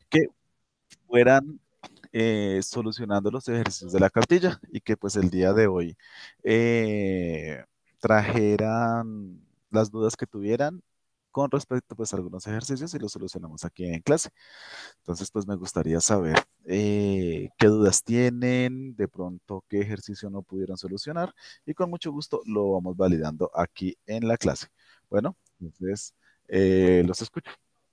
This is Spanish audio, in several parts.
que fueran solucionando los ejercicios de la cartilla y que pues el día de hoy eh, trajeran las dudas que tuvieran con respecto pues a algunos ejercicios y los solucionamos aquí en clase. Entonces pues me gustaría saber qué dudas tienen, de pronto qué ejercicio no pudieron solucionar y con mucho gusto lo vamos validando aquí en la clase. Bueno, entonces los escucho.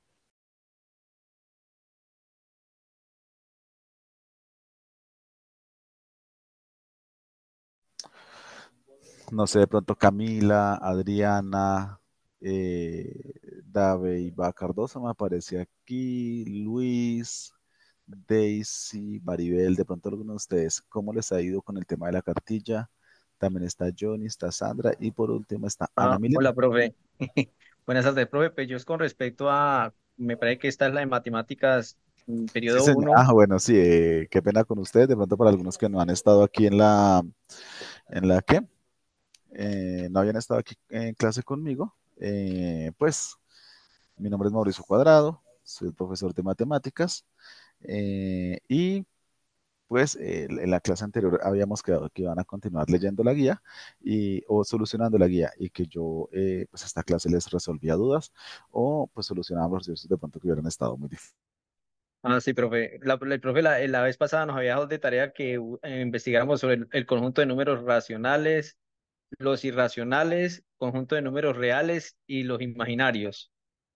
No sé, de pronto Camila, Adriana, Dave y Cardoso me aparece aquí, Luis, Daisy, Maribel, de pronto algunos de ustedes, ¿cómo les ha ido con el tema de la cartilla? También está Johnny, está Sandra y por último está Ana Milena. Hola, profe. Buenas tardes, profe. Pues yo es con respecto a, me parece que esta es la de matemáticas, Sí, periodo señor. uno. Ah, bueno, sí, qué pena con ustedes, de pronto para algunos que no han estado aquí ¿en la qué? No habían estado aquí en clase conmigo, pues mi nombre es Mauricio Cuadrado, soy el profesor de matemáticas y pues en la clase anterior habíamos quedado que iban a continuar leyendo la guía o solucionando la guía y que yo pues esta clase les resolvía dudas o pues solucionábamos los ejercicios de pronto que hubieran estado muy difíciles. Ah, sí, profe. El profe la vez pasada nos había dado de tarea que investigáramos sobre el conjunto de números racionales, los irracionales, conjunto de números reales y los imaginarios.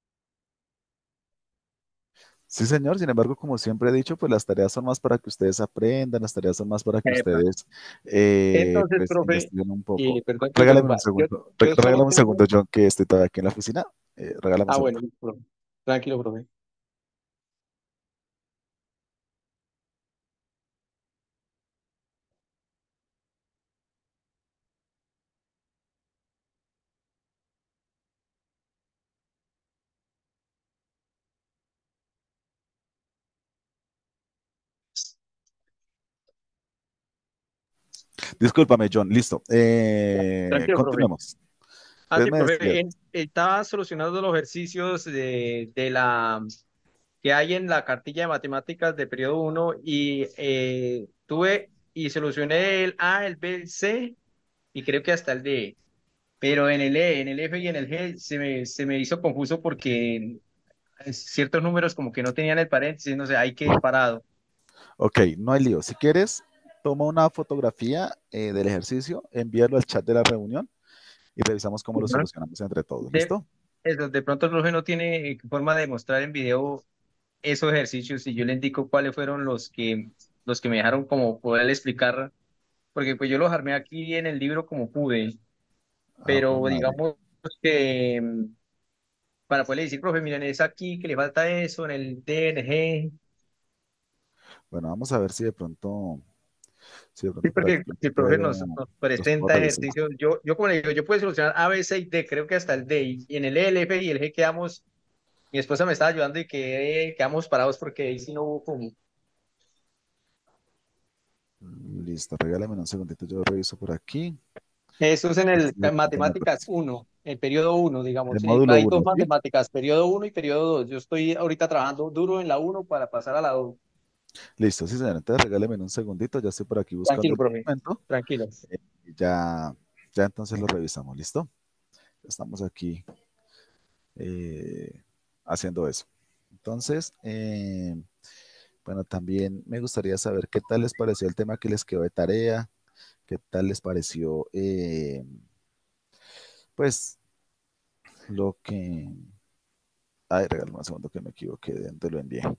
Sí, señor, sin embargo, como siempre he dicho, pues las tareas son más para que ustedes aprendan, las tareas son más para que Epa. ustedes Entonces, pues profe, investiguen un poco. perdón que le Regálame un interrumpa. segundo, Yo regálame solo un tengo. segundo, John, que estoy todavía aquí en la oficina. Regálame un Ah, segundo. bueno, profe. Tranquilo, profe. Discúlpame, John, listo. Tranquilo, profe. Continuemos. Ah, Entonces sí, me decía, profe, estaba solucionando los ejercicios de la que hay en la cartilla de matemáticas de periodo uno y tuve y solucioné el A, el B, el C y creo que hasta el D. Pero en el E, en el F y en el G se me hizo confuso porque ciertos números como que no tenían el paréntesis, no sé, hay que ir parado. ok, no hay lío. Si quieres, toma una fotografía del ejercicio, envíalo al chat de la reunión y revisamos cómo lo Ujú. solucionamos entre todos. De, ¿Listo? de pronto el profe no tiene forma de mostrar en video esos ejercicios y yo le indico cuáles fueron los que me dejaron como poder explicar, porque pues yo los armé aquí en el libro como pude, Ah, pues pero madre. digamos que para poderle decir, profe, miren, es aquí que le falta eso, en el D, en el G. Bueno, vamos a ver si de Sí, pronto por aquí porque los si el profe nos, puedo, nos los puedo presenta revisar. ejercicios, yo como le digo, yo puedo solucionar A, B, C y D, creo que hasta el D, y en el E, el F y el G quedamos, mi esposa me estaba ayudando y quedamos parados porque ahí sí no hubo como. Listo, regálame un segundito, yo reviso por aquí. Eso es en A ver el si de pronto me matemáticas aparece. uno, el periodo uno, El digamos. módulo Hay dos uno, ¿sí? matemáticas, periodo uno y periodo 2. Yo estoy ahorita trabajando duro en la uno para pasar a la 2. Listo, sí, señor. Entonces regáleme un segundito, ya estoy por aquí buscando Tranquilo, el profe. documento. Tranquilo. Y ya entonces lo revisamos, ¿listo? Estamos aquí haciendo eso. Entonces, bueno, también me gustaría saber qué tal les pareció el tema que les quedó de tarea, qué tal les pareció, pues, lo que... Ay, regálame un segundo que me equivoqué, de dónde lo envié.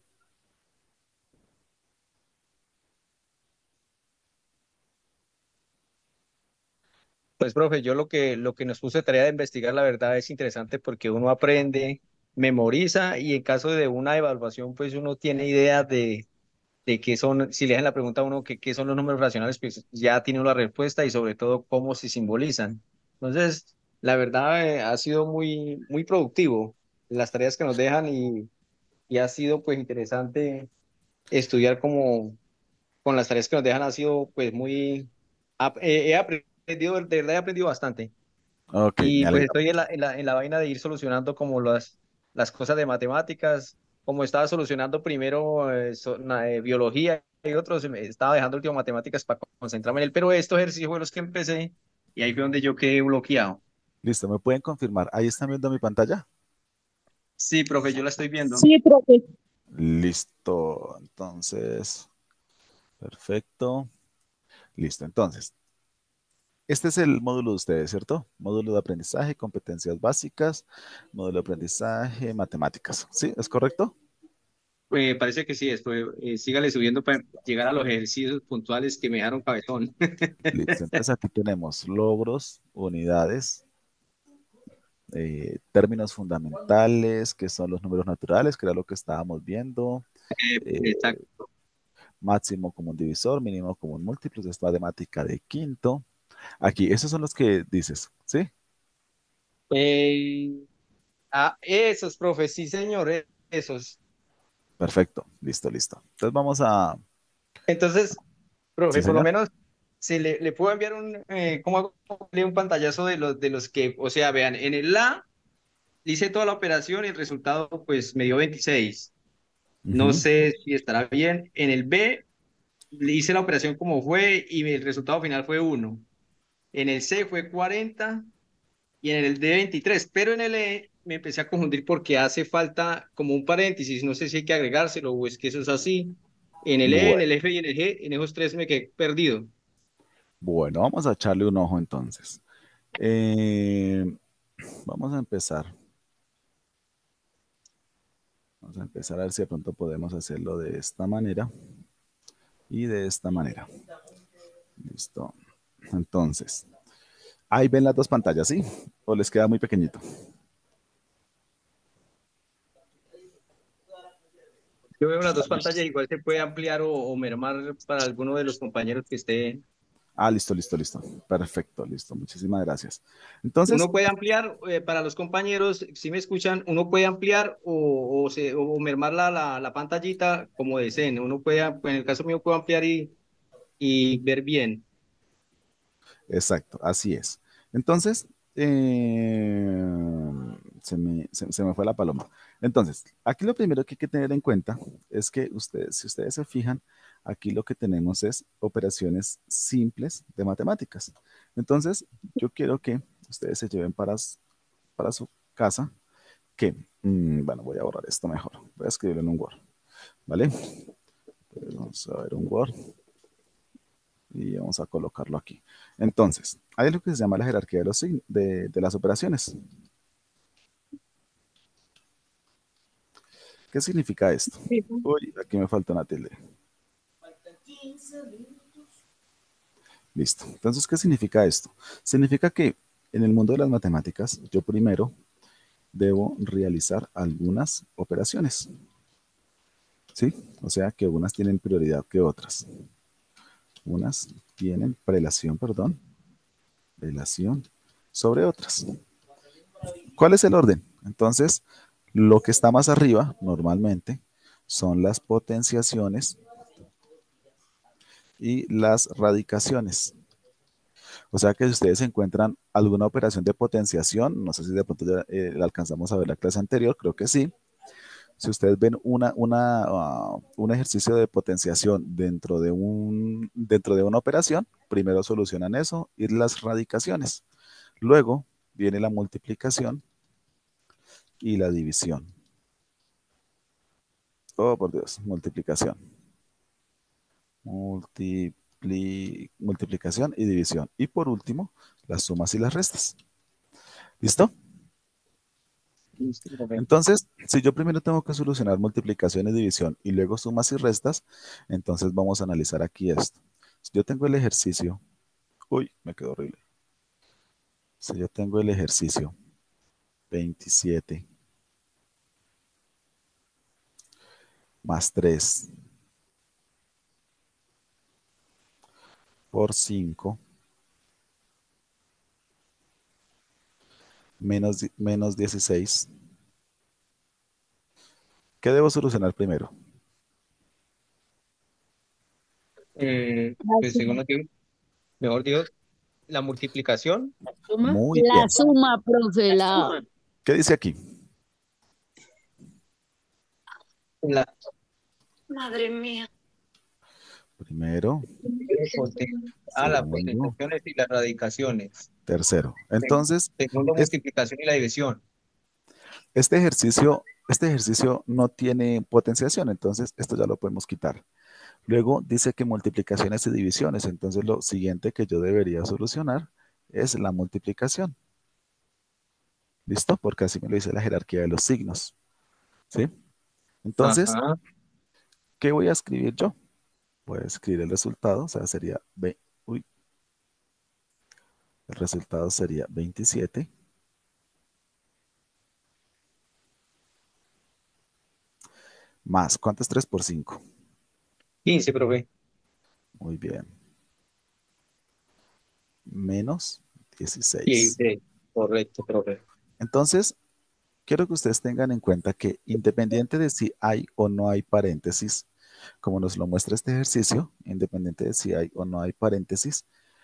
Pues, profe, yo lo que nos puse tarea de investigar, la verdad es interesante porque uno aprende, memoriza y en caso de una evaluación, pues uno tiene idea de qué son, si le hacen la pregunta a uno que qué son los números racionales, pues ya tiene una respuesta y sobre todo cómo se simbolizan. Entonces, la verdad ha sido muy, muy productivo las tareas que nos dejan y ha sido pues interesante estudiar como con las tareas que nos dejan ha sido pues muy, he aprendido, de verdad he aprendido bastante Ok, y me pues alegra. estoy en la vaina de ir solucionando como las cosas de matemáticas, como estaba solucionando primero biología y otros, me estaba dejando último matemáticas para concentrarme en él, pero estos ejercicios fueron los que empecé y ahí fue donde yo quedé bloqueado. Listo, ¿me pueden confirmar? ¿Ahí están viendo mi pantalla? Sí, profe, yo la estoy viendo. Sí, profe. Listo, entonces, perfecto. Listo, entonces, este es el módulo de ustedes, ¿cierto? Módulo de aprendizaje, competencias básicas, módulo de aprendizaje, matemáticas. ¿Sí? ¿Es correcto? Parece que sí, después sígale subiendo para llegar a los ejercicios puntuales que me dejaron cabezón. Listo, entonces aquí tenemos logros, unidades, términos fundamentales, que son los números naturales, que era lo que estábamos viendo, eh, Exacto. máximo común divisor, mínimo común múltiplo, es matemática de quinto. Aquí, esos son los que dices, ¿sí? Eh, esos, profe, sí, señor, esos. Perfecto, listo, listo. Entonces vamos a... Entonces, Sí, profe, por lo señor. menos, si le puedo enviar ¿cómo hago un pantallazo de los que, o sea, vean, en el A hice toda la operación y el resultado, pues, me dio 26. No Ujú. sé si estará bien. En el B le hice la operación como fue y el resultado final fue 1. En el C fue 40 y en el D 23, pero en el E me empecé a confundir porque hace falta como un paréntesis, no sé si hay que agregárselo o es que eso es así. En el E, en Bueno, el F y en el G, en esos tres me quedé perdido. bueno, vamos a echarle un ojo entonces. Eh, vamos a empezar. Vamos a empezar a ver si de pronto podemos hacerlo de esta manera y de esta manera. Listo. Entonces, ahí ven las dos pantallas, ¿sí? ¿O les queda muy pequeñito? Yo veo las dos pantallas, igual se puede ampliar o mermar para alguno de los compañeros que esté. Ah, listo, listo, listo. Perfecto, listo. Muchísimas gracias. Entonces, Uno puede ampliar para los compañeros, si me escuchan, uno puede ampliar o mermar la pantallita como deseen. Uno puede, en el caso mío, puedo ampliar y ver bien. exacto, así es. Entonces, se me fue la paloma. Entonces, aquí lo primero que hay que tener en cuenta es que ustedes, si ustedes se fijan, aquí lo que tenemos es operaciones simples de matemáticas. Entonces, yo quiero que ustedes se lleven para su casa que, bueno, voy a borrar esto mejor. Voy a escribirlo en un Word, ¿vale? Entonces, vamos a ver un Word y vamos a colocarlo aquí. Entonces, hay lo que se llama la jerarquía de, de las operaciones. ¿Qué significa esto? Uy, aquí me falta una tilde. Listo. Entonces, ¿qué significa esto? Significa que en el mundo de las matemáticas, yo primero debo realizar algunas operaciones, ¿sí? O sea, que unas tienen prioridad que otras. Unas tienen prelación, perdón, prelación sobre otras. ¿Cuál es el orden? Entonces, lo que está más arriba, normalmente, son las potenciaciones y las radicaciones. O sea que si ustedes encuentran alguna operación de potenciación, no sé si de pronto ya la alcanzamos a ver la clase anterior, creo que sí. Si ustedes ven un ejercicio de potenciación dentro de una operación, primero solucionan eso y las radicaciones. Luego viene la multiplicación y la división. Oh, por Dios, multiplicación. Multiplicación y división. Y por último, las sumas y las restas. ¿Listo? Listo, profe. Entonces, si yo primero tengo que solucionar multiplicación y división y luego sumas y restas, entonces vamos a analizar aquí esto. Si yo tengo el ejercicio, uy, me quedó horrible. Si yo tengo el ejercicio 27 más 3 por 5 menos 16, ¿qué debo solucionar primero? La Pues según suma. lo que, mejor dicho, la multiplicación. ¿Suma? Muy La bien. suma, profe, la... ¿Qué dice aquí? La Madre mía. Primero, las segundo, potenciaciones y las radicaciones. tercero. Entonces, Segundo, es- multiplicación y la división. este ejercicio no tiene potenciación, entonces esto ya lo podemos quitar. Luego dice que multiplicaciones y divisiones, entonces lo siguiente que yo debería solucionar es la multiplicación. ¿Listo? Porque así me lo dice la jerarquía de los signos. ¿Sí? Entonces, Ajá. ¿qué voy a escribir yo? Voy a escribir el resultado, o sea, sería, uy, el resultado sería 27 más, ¿cuánto es 3 por 5? 15, profe. Muy bien, menos 16. 16. Correcto, profe. Entonces, quiero que ustedes tengan en cuenta que independiente de si hay o no hay paréntesis, como nos lo muestra este ejercicio, independiente de si hay o no hay paréntesis,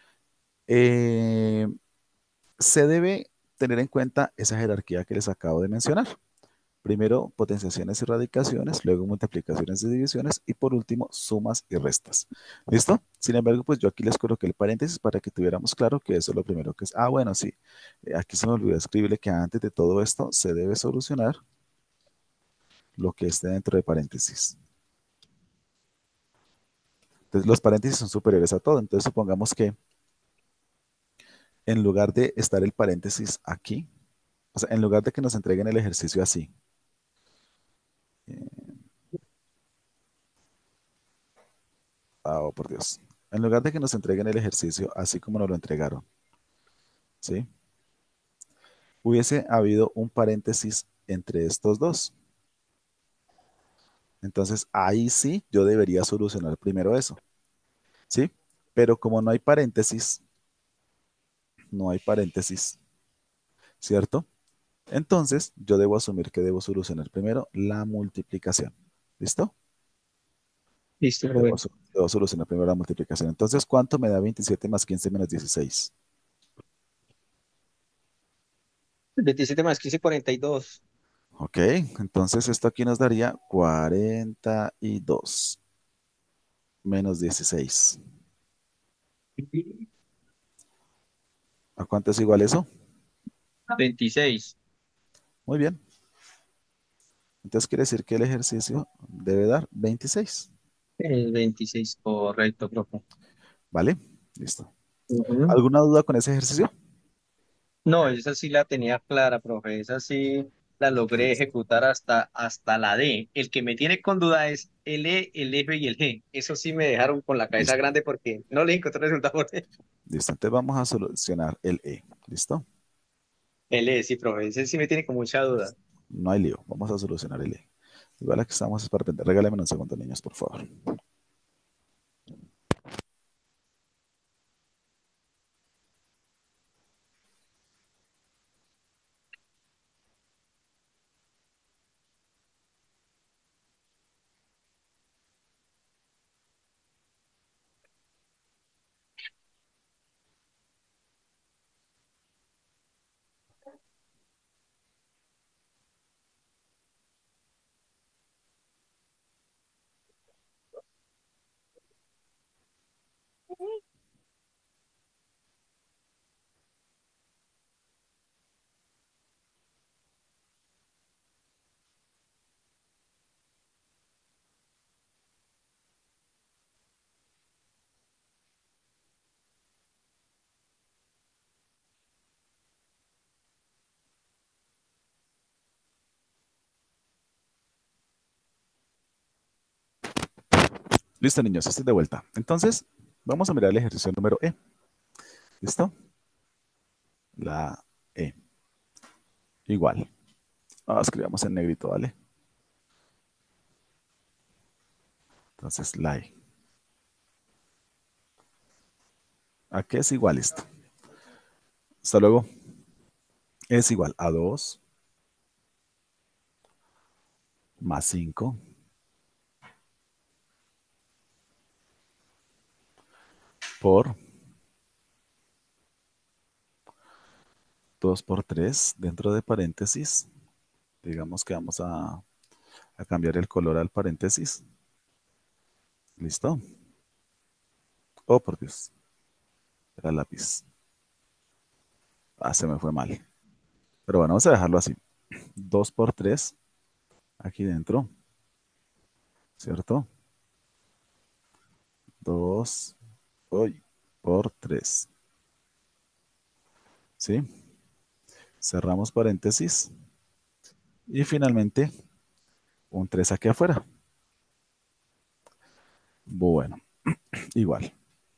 eh, se debe tener en cuenta esa jerarquía que les acabo de mencionar. Primero, potenciaciones y radicaciones, luego multiplicaciones y divisiones y por último, sumas y restas. ¿Listo? Sin embargo, pues yo aquí les coloqué el paréntesis para que tuviéramos claro que eso es lo primero que es. Ah, bueno, sí. Aquí se me olvidó escribirle que antes de todo esto se debe solucionar lo que esté dentro de paréntesis. Entonces, los paréntesis son superiores a todo. Entonces, supongamos que en lugar de estar el paréntesis aquí, o sea, en lugar de que nos entreguen el ejercicio así, eh, oh, por Dios. En lugar de que nos entreguen el ejercicio así como nos lo entregaron, ¿sí? Hubiese habido un paréntesis entre estos dos. Entonces, ahí sí yo debería solucionar primero eso, ¿sí? Pero como no hay paréntesis, no hay paréntesis, ¿cierto? Entonces, yo debo asumir que debo solucionar primero la multiplicación. ¿Listo? Listo, profe. Debo solucionar primero la multiplicación. Entonces, ¿cuánto me da 27 más 15 menos 16? 27 más 15, 42. Ok, entonces esto aquí nos daría 42 menos 16. ¿A cuánto es igual eso? 26. Muy bien. Entonces quiere decir que el ejercicio debe dar 26. 26, correcto, profe. ¿Vale? Listo. Ujú. ¿Alguna duda con ese ejercicio? No, esa sí la tenía clara, profe. Esa sí la logré Listo. ejecutar hasta la D. El que me tiene con duda es el E, el F y el G. Eso sí me dejaron con la cabeza Listo. grande porque no le encontré resultado. Listo. Entonces vamos a solucionar el E. ¿Listo? El E, sí, profe. Ese sí me tiene con mucha duda. Listo. No hay lío. Vamos a solucionar el E. Igual aquí estamos es para aprender. Regálenme un segundo, niños, por favor. Listo, niños. Estoy de vuelta. Entonces, vamos a mirar el ejercicio número E. ¿Listo? La E. Igual. Escribamos en negrito, ¿vale? Entonces, la E. ¿A qué es igual esto? Hasta luego. Es igual a 2 más 5 por 2 por 3 dentro de paréntesis. Digamos que vamos a a cambiar el color al paréntesis. ¿Listo? Oh, por Dios. Era lápiz. Ah, se me fue mal. Pero bueno, vamos a dejarlo así. 2 por 3 aquí dentro, ¿cierto? 2 uy, por 3. ¿Sí? Cerramos paréntesis. Y finalmente, un 3 aquí afuera. Bueno, igual.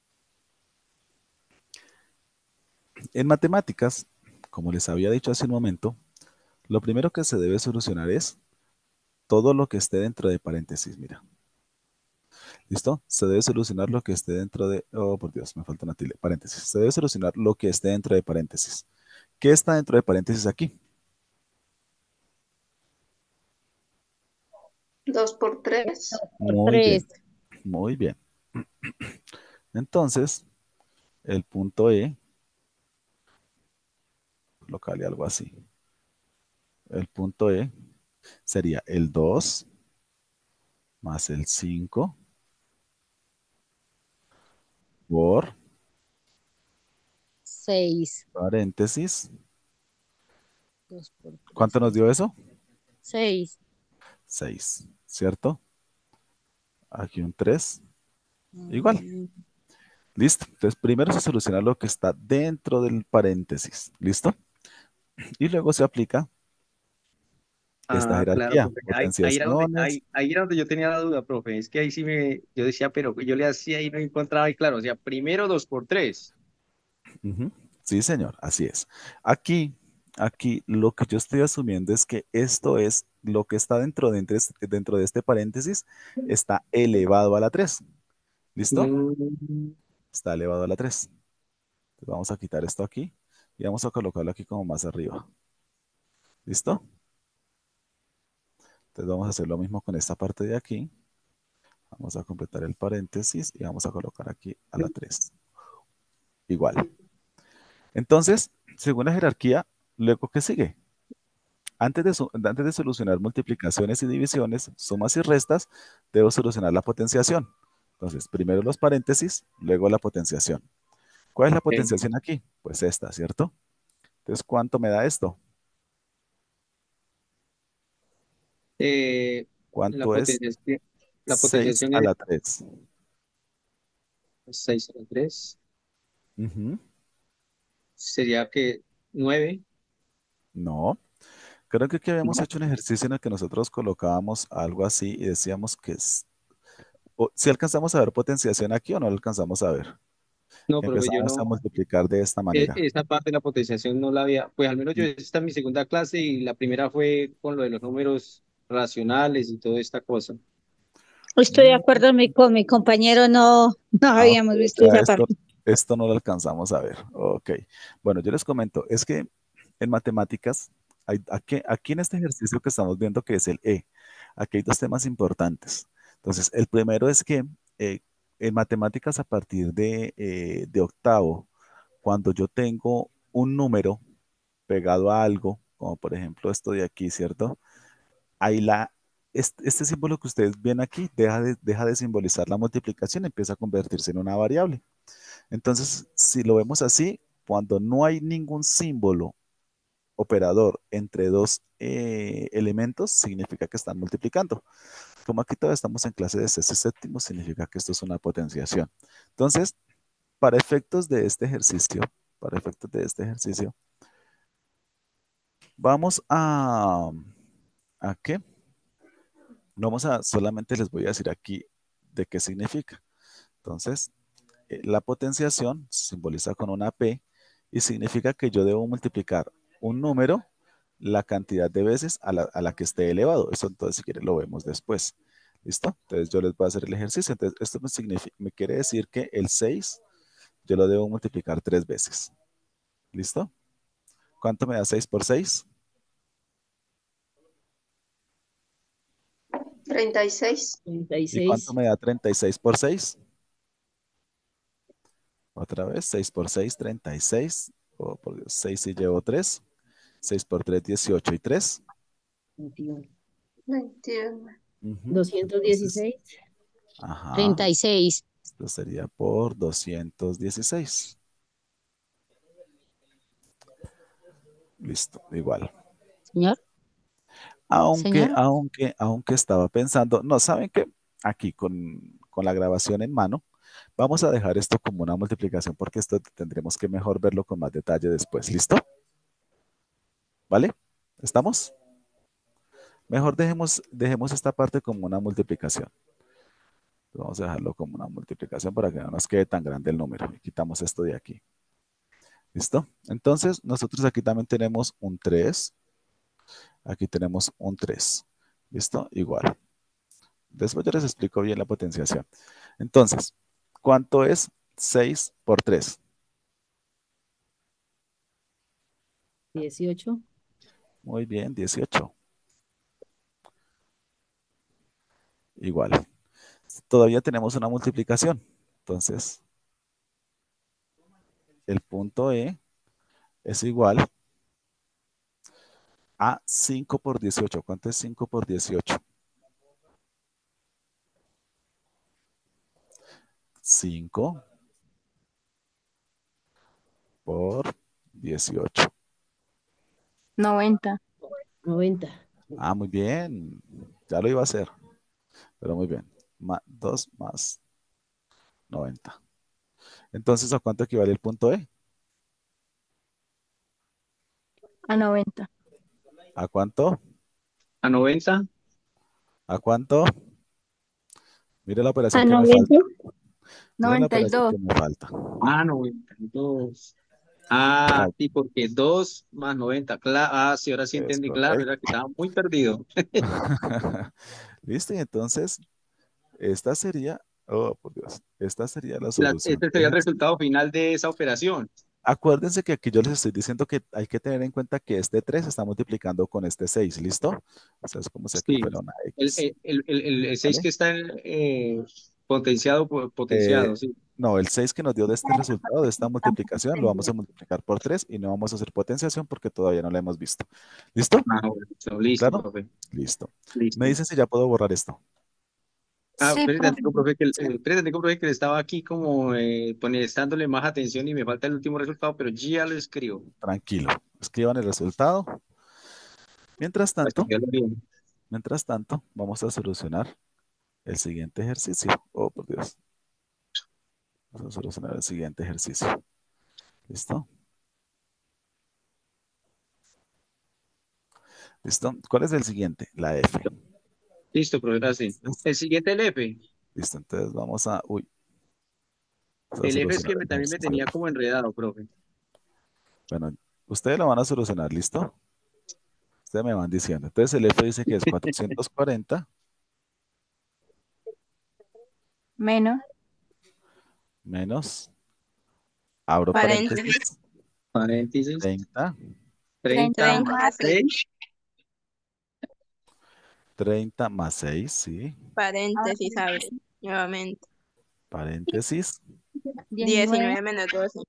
En matemáticas, como les había dicho hace un momento, lo primero que se debe solucionar es todo lo que esté dentro de paréntesis. Mira, ¿listo? Se debe solucionar lo que esté dentro de... Oh, por Dios, me falta una tilde. Paréntesis. Se debe solucionar lo que esté dentro de paréntesis. ¿Qué está dentro de paréntesis aquí? 2 por 3. Por Muy bien, 3. muy bien. Entonces, el punto E, colocarle algo así. El punto E sería el 2 más el 5 por 6. paréntesis. 2 por 3. ¿Cuánto nos dio eso? 6. 6, ¿cierto? Aquí un 3. Igual. Listo. Entonces, primero se soluciona lo que está dentro del paréntesis. ¿Listo? Y luego se aplica esta Ah, claro, jerarquía. profe. Potenciaciones. Ahí era donde yo tenía la duda, profe. Es que ahí sí yo decía, pero yo le hacía y no encontraba, y claro, o sea, primero 2 por 3. Ujú. Sí, señor, así es. Aquí, aquí lo que yo estoy asumiendo es que esto es lo que está dentro de este paréntesis, está elevado a la 3. ¿Listo? Está elevado a la 3. Entonces vamos a quitar esto aquí y vamos a colocarlo aquí como más arriba. ¿Listo? Entonces vamos a hacer lo mismo con esta parte de aquí. Vamos a completar el paréntesis y vamos a colocar aquí a la 3. Igual. Entonces, según la jerarquía, luego, ¿qué sigue? Antes de solucionar multiplicaciones y divisiones, sumas y restas, debo solucionar la potenciación. Entonces, primero los paréntesis, luego la potenciación. ¿Cuál es la potenciación aquí? Pues esta, ¿cierto? Entonces, ¿cuánto me da esto? La ¿Cuánto es? potenciación, la 6 potenciación a es la 3. 6 por 3. Ujú. Sería que 9. No, creo que aquí habíamos hecho un ejercicio en el que nosotros colocábamos algo así y decíamos que si alcanzamos a ver potenciación aquí o no lo alcanzamos a ver. No, profe, yo Empezamos a no. multiplicar de esta manera. Esa parte de la potenciación no la había, pues al menos yo esta es mi segunda clase y la primera fue con lo de los números racionales y toda esta cosa. Estoy de Mm, acuerdo con mi compañero, no ok, habíamos o visto sea, esa esto, parte. esto no lo alcanzamos a ver. Ok. Bueno, yo les comento, es que en matemáticas, aquí en este ejercicio que estamos viendo, que es el E, aquí hay dos temas importantes. Entonces, el primero es que eh, en matemáticas a partir de octavo, cuando yo tengo un número pegado a algo, como por ejemplo esto de aquí, ¿cierto? Ahí este símbolo que ustedes ven aquí deja de simbolizar la multiplicación, empieza a convertirse en una variable. Entonces, si lo vemos así, cuando no hay ningún símbolo operador entre dos elementos, significa que están multiplicando. Como aquí todavía estamos en clase de sexto y séptimo, significa que esto es una potenciación. Entonces, para efectos de este ejercicio, para efectos de este ejercicio, vamos ¿a qué? Solamente les voy a decir aquí de qué significa. Entonces, la potenciación se simboliza con una P y significa que yo debo multiplicar un número la cantidad de veces a la que esté elevado. Eso entonces si quieren lo vemos después. ¿Listo? Entonces yo les voy a hacer el ejercicio. Entonces esto me quiere decir que el 6 yo lo debo multiplicar 3 veces. ¿Listo? ¿Cuánto me da 6 por 6? 36. ¿Y cuánto 36. me da 36 por 6? Otra vez, 6 por 6, 36. Oh, por Dios, 6 y llevo 3. 6 por 3, 18 y 3. 21. 21. Ujú. 216. Ajá. 36. Esto sería por 216. Listo, igual. Señor, señor. Aunque estaba pensando, no, ¿saben qué? Aquí con la grabación en mano, vamos a dejar esto como una multiplicación porque esto tendremos que mejor verlo con más detalle después. ¿Listo? ¿Vale? ¿Estamos? Mejor dejemos esta parte como una multiplicación. Vamos a dejarlo como una multiplicación para que no nos quede tan grande el número. Y quitamos esto de aquí. ¿Listo? Entonces, nosotros aquí también tenemos un 3. Aquí tenemos un 3. ¿Listo? Igual. Después yo les explico bien la potenciación. Entonces, ¿cuánto es 6 por 3? 18. Muy bien, 18. Igual. Todavía tenemos una multiplicación. Entonces, el punto E es igual a 5 por 18. ¿Cuánto es 5 por 18? 5 por 18. 90. 90. Ah, muy bien. Ya lo iba a hacer, pero muy bien. 2 más 90. Entonces, ¿a cuánto equivale el punto E? A 90. ¿A cuánto? A 90. ¿A cuánto? Mire la operación A que me 90. falta. Miren la operación 92. que me falta. Ah, 92. Ah, Falta. sí, porque 2 más 90. Sí, ahora sí Es entendí, claro, era que correcto. estaba muy perdido. ¿Listo? Y entonces, esta sería, oh, por Dios, esta sería la solución. Este sería el resultado final de esa operación. Acuérdense que aquí yo les estoy diciendo que hay que tener en cuenta que este 3 se está multiplicando con este 6, ¿listo? O sea, es como si aquí Sí. fuera una El, X, el, el 6 ¿vale? que está potenciado, Eh, potenciado, sí. no, el 6 que nos dio de este resultado, de esta multiplicación, lo vamos a multiplicar por 3 y no vamos a hacer potenciación porque todavía no la hemos visto. ¿Listo? Ah, bueno, listo, ¿Claro? profe. Listo. Me Listo. dicen si ya puedo borrar esto. Sí, profe. Espérate, tengo, profe, que le estaba aquí como dándole más atención y me falta el último resultado, pero ya lo escribo. Tranquilo. Escriban el resultado. Mientras Para que tanto, ya lo vean. vamos a solucionar el siguiente ejercicio. Oh, por Dios. Vamos a solucionar el siguiente ejercicio. ¿Listo? ¿Listo? ¿Cuál es el siguiente? La F. Listo, profe, ahora sí. El siguiente, el F. Listo, entonces vamos a... Uy, vamos a El F es solucionar que el también me ejercicio. tenía como enredado, profe. Bueno, ustedes lo van a solucionar, ¿listo? Ustedes me van diciendo. Entonces el F dice que es 440 Menos. menos, abro Paréntesis. paréntesis, Paréntesis. 30, 30 más 6. 30 más 6, sí, Paréntesis, abre nuevamente. paréntesis, 19. 19 menos 12.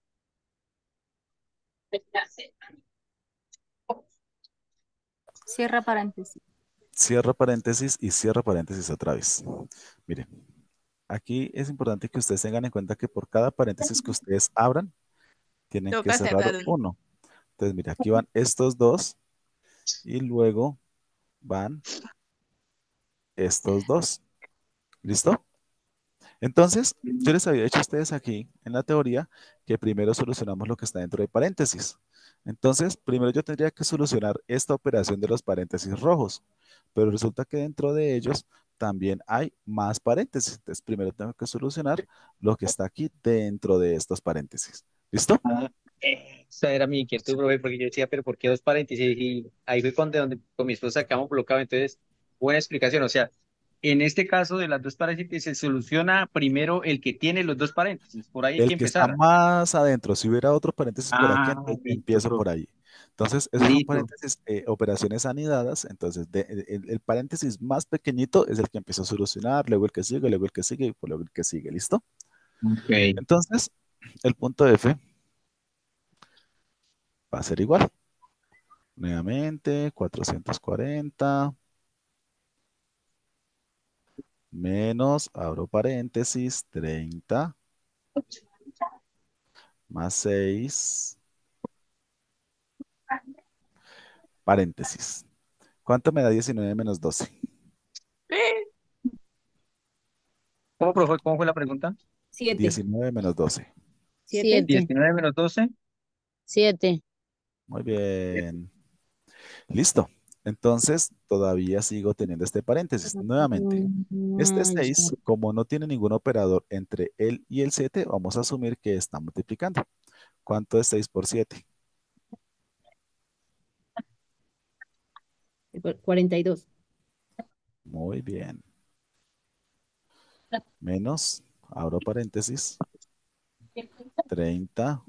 Cierra paréntesis. cierro paréntesis y cierro paréntesis otra vez. Miren, aquí es importante que ustedes tengan en cuenta que por cada paréntesis que ustedes abran, tienen que Toca cerrar cerrar uno. uno. Entonces, mira, aquí van estos dos y luego van estos dos. ¿Listo? Entonces, yo les había dicho a ustedes aquí en la teoría que primero solucionamos lo que está dentro de paréntesis. Entonces, primero yo tendría que solucionar esta operación de los paréntesis rojos, pero resulta que dentro de ellos también hay más paréntesis. Entonces, primero tengo que solucionar lo que está aquí dentro de estos paréntesis. ¿Listo? Esa era mi inquietud, profe, porque yo decía, pero ¿por qué dos paréntesis? Y ahí fue donde con mi esposa quedamos bloqueados. Entonces, buena explicación. O sea, en este caso de las dos paréntesis se soluciona primero el que tiene los dos paréntesis. Por ahí hay que El que está empezar. más adentro, si hubiera otro paréntesis por aquí, Ah, entonces listo, empiezo por profe. ahí. Entonces, esos son Listo. paréntesis, operaciones anidadas. Entonces, el paréntesis más pequeñito es el que empiezo a solucionar, luego el que sigue, luego el que sigue y luego el que sigue. ¿Listo? Ok. Entonces, el punto F va a ser igual. Nuevamente, 440 menos, abro paréntesis, 30 más 6, paréntesis. ¿Cuánto me da 19 menos 12? Eh, ¿Cómo, profe? ¿Cómo fue la pregunta? 7. 19 menos 12. 7. 19 menos 12. 7. Muy bien. Listo. Entonces, todavía sigo teniendo este paréntesis. Nuevamente, este 6, como no tiene ningún operador entre él y el 7, vamos a asumir que está multiplicando. ¿Cuánto es 6 por 7? 42. Muy bien. Menos, abro paréntesis, 30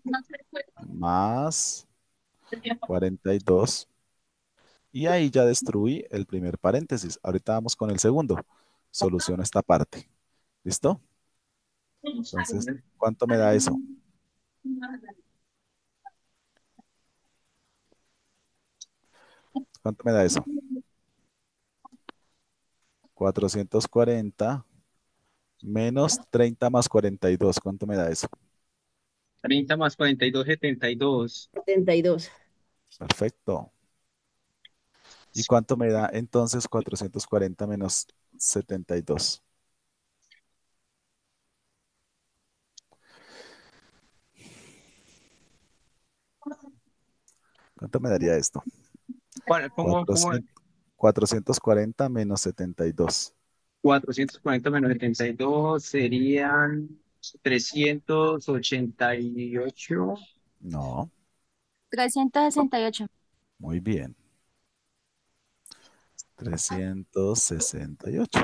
más 42. Y ahí ya destruí el primer paréntesis. Ahorita vamos con el segundo. Soluciono esta parte. ¿Listo? Entonces, ¿cuánto me da eso? ¿Cuánto me da eso? 440 menos 30 más 42. ¿Cuánto me da eso? 30 más 42, 72. 72. Perfecto. ¿Y cuánto me da entonces 440 menos 72? ¿Cuánto me daría esto? ¿Cómo? 440 menos 72. 440 menos 72 serían 388. No, 368. muy bien. 368.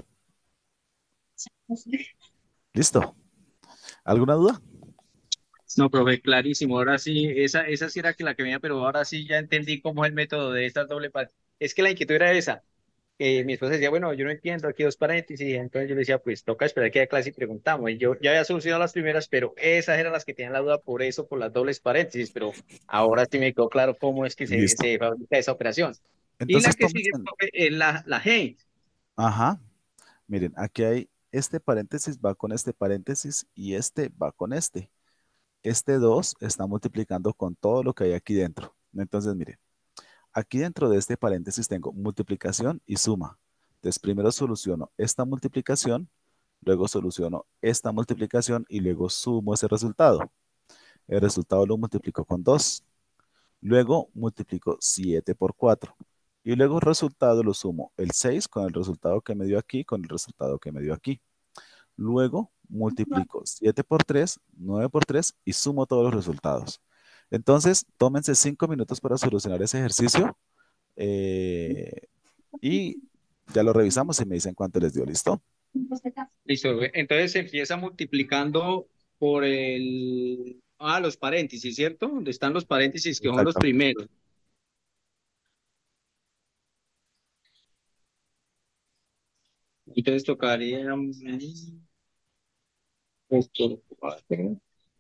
¿Listo? ¿Alguna duda? No, profe, clarísimo. Ahora sí, esa sí era que la que venía, pero ahora sí ya entendí cómo es el método de estas doble par. Es que la inquietud era esa. Mi esposa decía, bueno, yo no entiendo, aquí dos paréntesis. Y entonces yo le decía, pues toca esperar que haya clase y preguntamos. Y yo ya había solucionado las primeras, pero esas eran las que tenían la duda por eso, por las dobles paréntesis. Pero ahora sí me quedó claro cómo es que Listo. se fabrica esa operación. Y la Entonces que tómense. sigue, profe, es la G. Ajá. Miren, aquí hay este paréntesis va con este paréntesis y este va con este. Este 2 está multiplicando con todo lo que hay aquí dentro. Entonces, miren, aquí dentro de este paréntesis tengo multiplicación y suma. Entonces, primero soluciono esta multiplicación, luego soluciono esta multiplicación y luego sumo ese resultado. El resultado lo multiplico con 2. Luego multiplico 7 por 4. Y luego el resultado lo sumo el 6 con el resultado que me dio aquí, con el resultado que me dio aquí. Luego multiplico 7 por 3, 9 por 3 y sumo todos los resultados. Entonces, tómense 5 minutos para solucionar ese ejercicio eh, y ya lo revisamos y me dicen cuánto les dio. ¿Listo? Listo. Entonces se empieza multiplicando por los paréntesis, ¿cierto? Donde están los paréntesis que son los Exacto. primeros. Entonces tocaría esto, 4.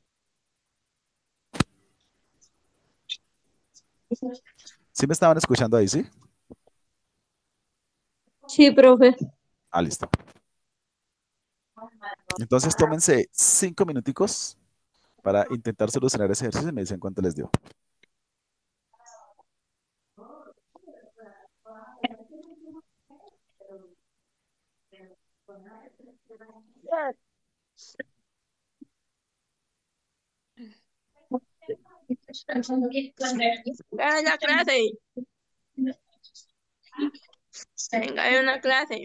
¿Sí me estaban escuchando ahí, sí? Sí, profe. Ah, listo. Entonces, tómense 5 minuticos para intentar solucionar ese ejercicio y me dicen cuánto les dio. Venga, la clase. Venga, hay una clase.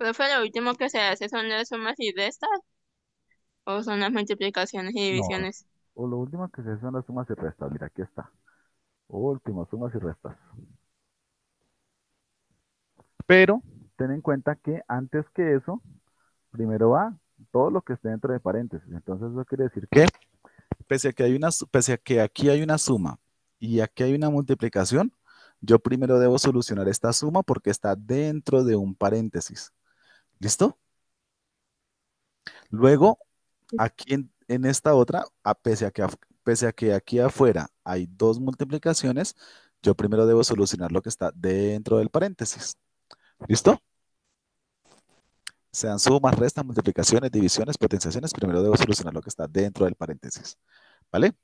Profe, lo último que se hace son las sumas y restas o son las multiplicaciones y No, divisiones. o lo último que se hace son las sumas y restas. Mira, aquí está. Último, sumas y restas. Pero ten en cuenta que antes que eso, primero va todo lo que esté dentro de paréntesis. Entonces eso quiere decir que pese a que aquí hay una suma y aquí hay una multiplicación, yo primero debo solucionar esta suma porque está dentro de un paréntesis. ¿Listo? Luego, aquí en esta otra, pese a que aquí afuera hay dos multiplicaciones, yo primero debo solucionar lo que está dentro del paréntesis. ¿Listo? Sean sumas, restas, multiplicaciones, divisiones, potenciaciones, primero debo solucionar lo que está dentro del paréntesis. ¿Vale?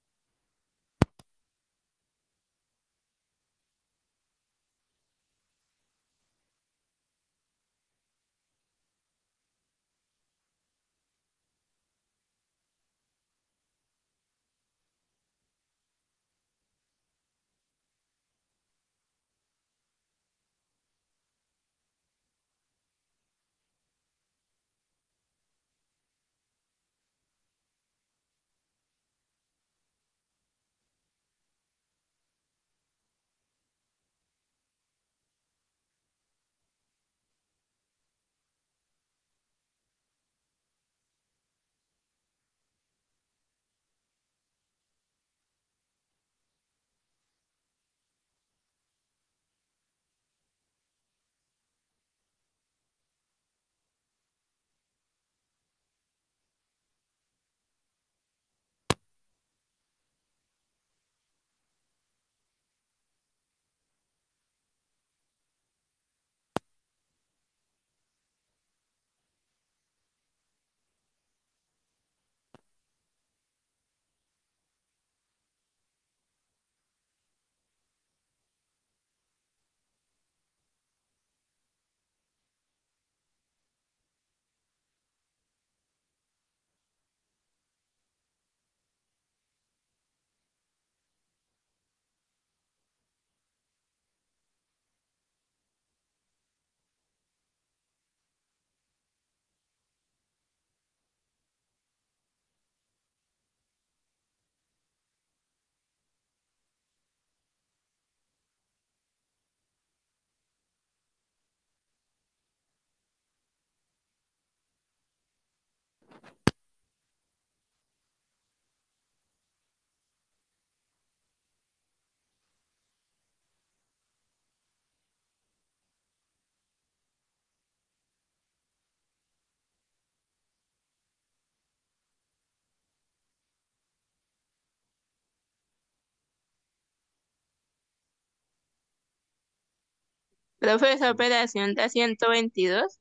Profe, esa operación da 122.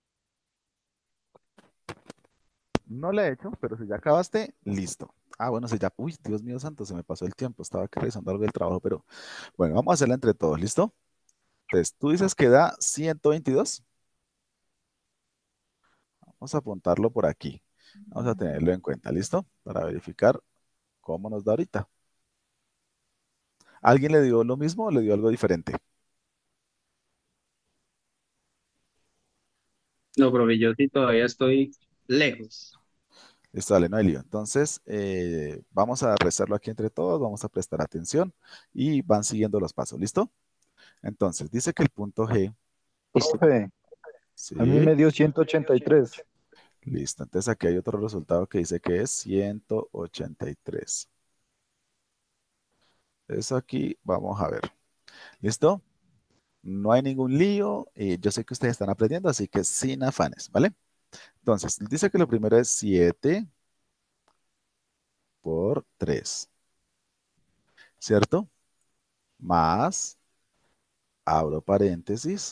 No le he hecho, pero si ya acabaste, listo. Ah, bueno, si ya, uy, Dios mío santo, se me pasó el tiempo. Estaba aquí revisando algo del trabajo, pero bueno, vamos a hacerla entre todos, ¿listo? Entonces, tú dices que da 122. Vamos a apuntarlo por aquí. Vamos a tenerlo en cuenta, ¿listo? Para verificar cómo nos da ahorita. ¿Alguien le dio lo mismo o le dio algo diferente? No, profe, yo sí todavía estoy lejos. Listo, dale, no hay lío. Entonces, vamos a rezarlo aquí entre todos, vamos a prestar atención y van siguiendo los pasos, ¿listo? Entonces, dice que el punto G, Profe, a mí sí, me dio 183. listo. Entonces, aquí hay otro resultado que dice que es 183. Eso aquí, vamos a ver. ¿Listo? No hay ningún lío. Yo sé que ustedes están aprendiendo, así que sin afanes, ¿vale? Entonces, dice que lo primero es 7 por 3, ¿cierto? Más, abro paréntesis,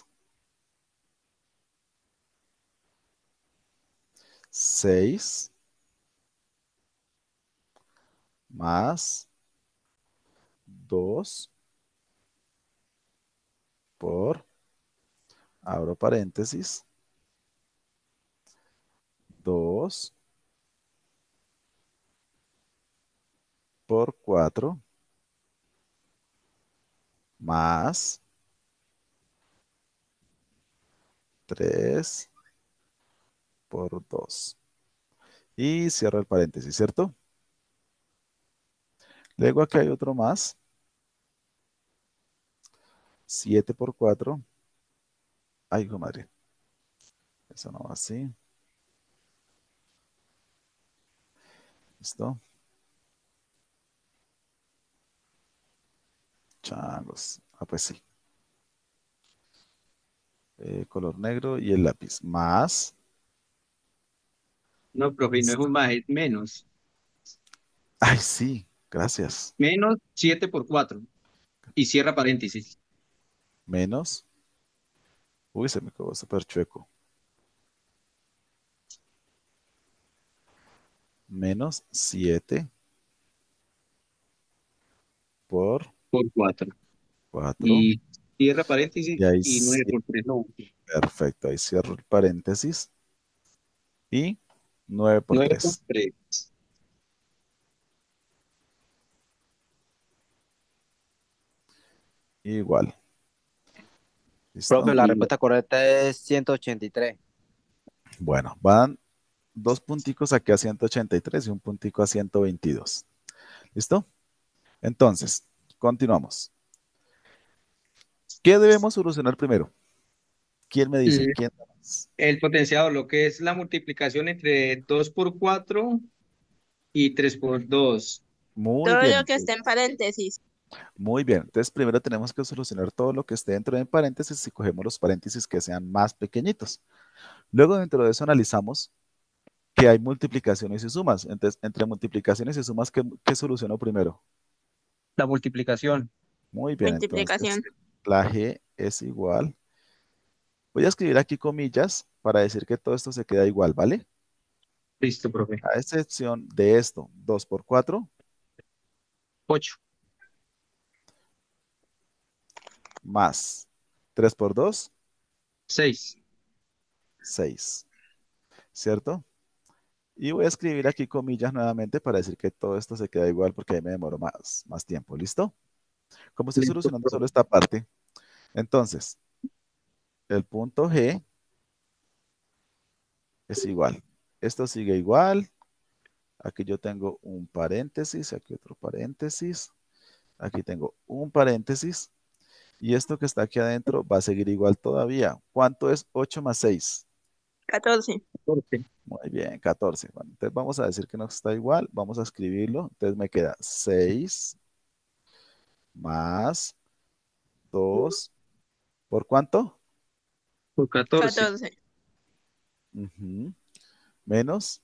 6 más 2 por, abro paréntesis, 2 por 4 más 3 por 2. Y cierro el paréntesis, ¿cierto? Luego aquí hay otro más. 7 por 4. Ay, hijo de madre. Eso no va así. ¿Listo? Changos. Ah, pues sí. Color negro y el lápiz. Más. No, profe, no es un más, es menos. Ay, sí. Gracias. Menos 7 por 4. Y cierra paréntesis. Menos. Uy, se me quedó súper chueco. Menos 7 por Por 4. 4. Y cierra paréntesis Y ahí y 9 sí. por 3, no. Perfecto. Ahí cierro el paréntesis. Y 9 por 9 por 3. 3. Igual. Profe, ¿Listo? la Y respuesta correcta es 183. Bueno, van dos punticos aquí a 183 y un puntico a 122. ¿Listo? Entonces, continuamos. ¿Qué debemos solucionar primero? ¿Quién me dice? ¿Quién da más? el potenciador, lo que es la multiplicación entre 2 por 4 y 3 por 2. Muy Todo bien, lo que está en entonces. paréntesis. Muy bien. Entonces, primero tenemos que solucionar todo lo que esté dentro de paréntesis y cogemos los paréntesis que sean más pequeñitos. Luego, dentro de eso, analizamos que hay multiplicaciones y sumas. Entonces, entre multiplicaciones y sumas, ¿qué soluciono primero? La multiplicación. Muy bien, entonces, Multiplicación. la G es igual. Voy a escribir aquí comillas para decir que todo esto se queda igual, ¿vale? Listo, profe. A excepción de esto, 2 por 4 8. más 3 por 2, 6. 6, ¿cierto? Y voy a escribir aquí comillas nuevamente para decir que todo esto se queda igual porque ahí me demoro más tiempo, ¿listo? Como estoy Listo, solucionando profe. solo esta parte, entonces, el punto G es igual. Esto sigue igual. Aquí yo tengo un paréntesis, aquí otro paréntesis. Aquí tengo un paréntesis. Y esto que está aquí adentro va a seguir igual todavía. ¿Cuánto es 8 más 6? 14. 14. Muy bien, 14. Bueno, entonces vamos a decir que no está igual. Vamos a escribirlo. Entonces me queda 6 más 2. ¿Por cuánto? Por 14. 14. Ujú. Menos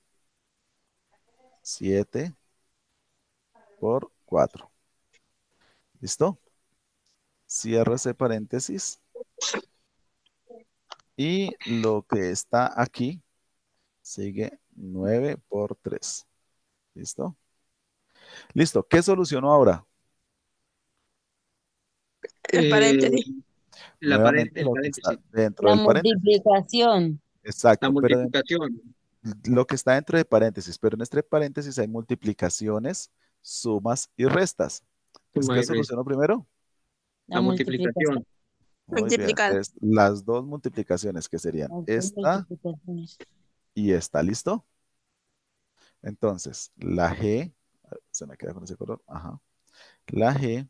7 por 4. ¿Listo? Cierro ese paréntesis. Y lo que está aquí sigue 9 por 3. ¿Listo? Listo. ¿Qué soluciono ahora? El paréntesis. Nuevamente El lo que está paréntesis. dentro La del paréntesis. multiplicación. La Exacto, pero multiplicación. lo que está dentro de paréntesis, pero en este paréntesis hay multiplicaciones, sumas y restas. Entonces, Suma ¿qué y resta. soluciono primero? La La multiplicación. multiplicación. Muy bien, Multiplicar. entonces las dos multiplicaciones que serían Las dos esta multiplicaciones. y esta, ¿listo? Entonces, la G, se me queda con ese color, ajá. La G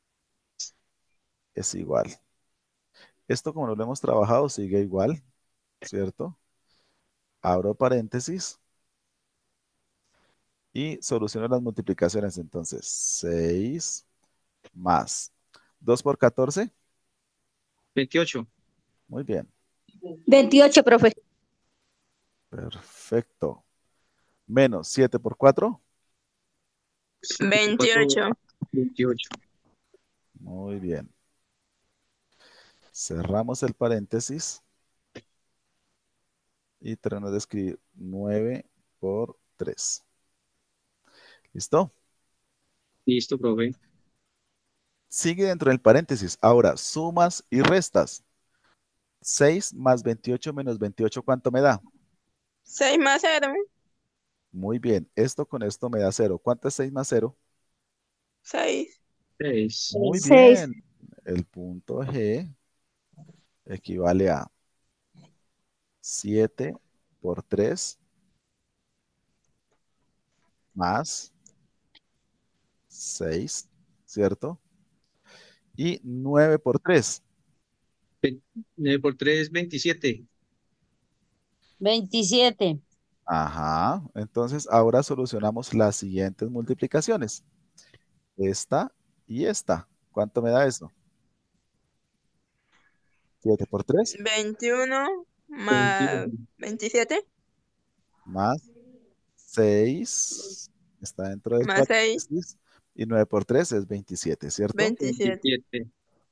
es igual. Esto como no lo hemos trabajado sigue igual, ¿cierto? Abro paréntesis y soluciono las multiplicaciones. Entonces, 6 más 2 por 14. 28. Muy bien, 28, profe. perfecto. Menos 7 por 4. 7 por 4. 28. 28. Muy bien. Cerramos el paréntesis y tenemos de escribir 9 por 3. ¿Listo? Listo, profe. Sigue dentro del paréntesis. Ahora, sumas y restas. 6 más 28 menos 28, ¿cuánto me da? 6 más 0. Muy bien. Esto con esto me da 0. ¿Cuánto es 6 más 0? 6. 6. Muy 6. bien. El punto G equivale a 7 por 3 más 6, ¿cierto? Y 9 por 3. 9 por 3, 27. 27. Ajá. Entonces, ahora solucionamos las siguientes multiplicaciones. Esta y esta. ¿Cuánto me da eso? 7 por 3 21 más 21. 27 más 6. Está dentro del más 6, paréntesis. Y 9 por 3 es 27, ¿cierto? 27. 27.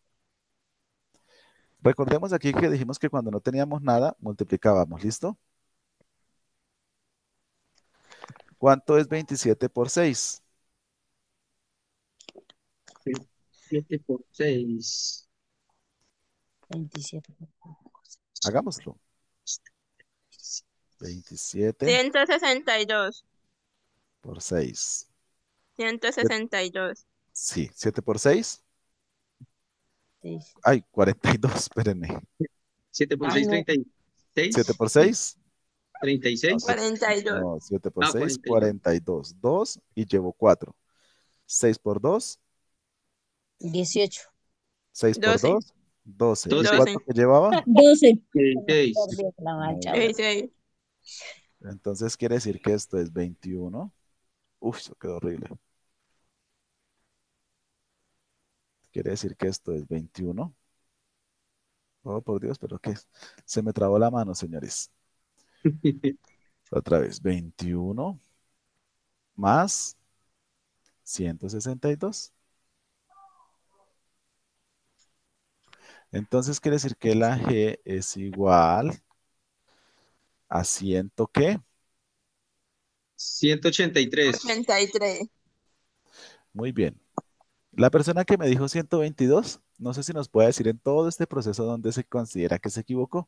Recordemos aquí que dijimos que cuando no teníamos nada, multiplicábamos. ¿Listo? ¿Cuánto es 27 por 6? 7 por 6. 27. Hagámoslo. 27 162. por 6. 162. Sí, 7 por 6. 6. Ay, 42, espérenme. 7 por Ah, 6, no. 7 36. por 6. No, 36. 42. no, 7 por Ah, 6, 42. 42. 2 y llevo 4. 6 por 2, 18. 6 por 12. 2, 12. ¿Y 12. 4 12. que llevaba? 12. 16. Perdí la Muy marcha. bien. 16. Entonces quiere decir que esto es 21. Uf, eso quedó horrible. Quiere decir que esto es 21. Oh, por Dios, pero ¿qué? Se me trabó la mano, señores. Otra vez, 21 más 162. Entonces quiere decir que la G es igual a 100, ¿qué? 183. 83. Muy bien. La persona que me dijo 122, no sé si nos puede decir en todo este proceso dónde se considera que se equivocó.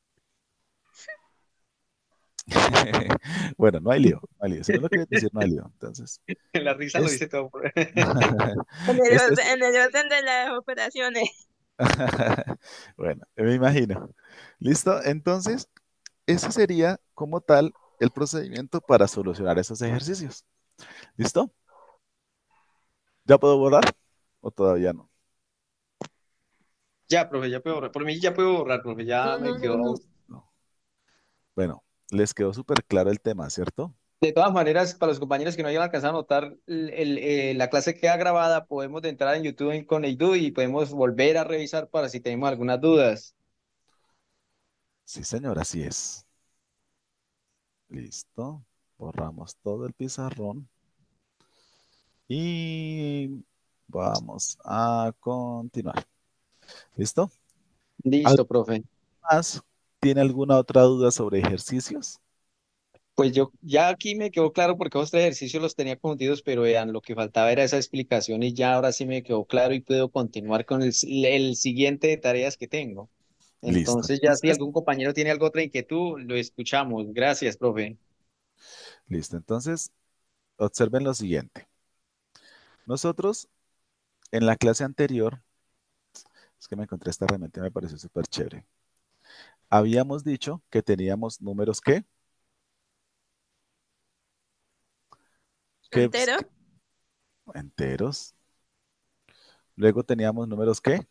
Bueno, no hay lío, no hay lío. Si no lo quieres decir, no hay lío. Entonces, La risa lo es... dice todo. este es... En el orden de las operaciones. Bueno, me imagino. ¿Listo? Entonces, ese sería como tal el procedimiento para solucionar esos ejercicios. ¿Listo? ¿Ya puedo borrar o todavía no? Ya, profe, ya puedo borrar. Por mí ya puedo borrar, profe. Ya No, me no, no, quedó. no. No. Bueno, les quedó súper claro el tema, ¿cierto? De todas maneras, para los compañeros que no hayan alcanzado a notar, la clase queda grabada. Podemos entrar en YouTube con Eidu y podemos volver a revisar para si tenemos algunas dudas. Sí, señor, así es. Listo. Borramos todo el pizarrón y vamos a continuar. ¿Listo? ¿Algo Listo, profe. más? ¿Tiene alguna otra duda sobre ejercicios? Pues yo ya aquí me quedó claro porque los tres ejercicios los tenía confundidos, pero vean, lo que faltaba era esa explicación y ya ahora sí me quedó claro y puedo continuar con el siguiente de tareas que tengo. Listo. Entonces, ya si Entonces, algún compañero tiene alguna otra inquietud, lo escuchamos. Gracias, profe. listo. Entonces, observen lo siguiente. Nosotros en la clase anterior, es que me encontré esta herramienta y me pareció súper chévere. Habíamos dicho que teníamos números ¿qué? Que, Entero. enteros. Luego teníamos números ¿qué?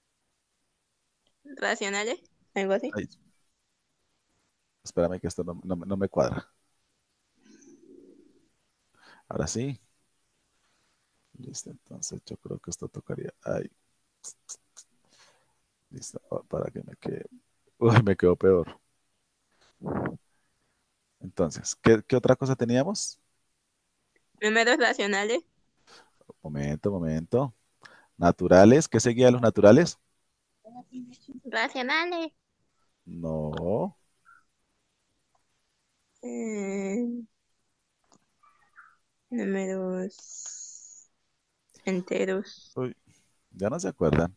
Racionales. Algo así. Ay, espérame que esto no me cuadra. Ahora sí. Listo, entonces yo creo que esto tocaría. Ay, listo, para que me quede. Uy, me quedó peor. Entonces, ¿qué otra cosa teníamos? Números racionales. Momento, momento. Naturales, ¿qué seguía de los naturales? Racionales. No. Eh, números enteros. Uy, ya no se acuerdan.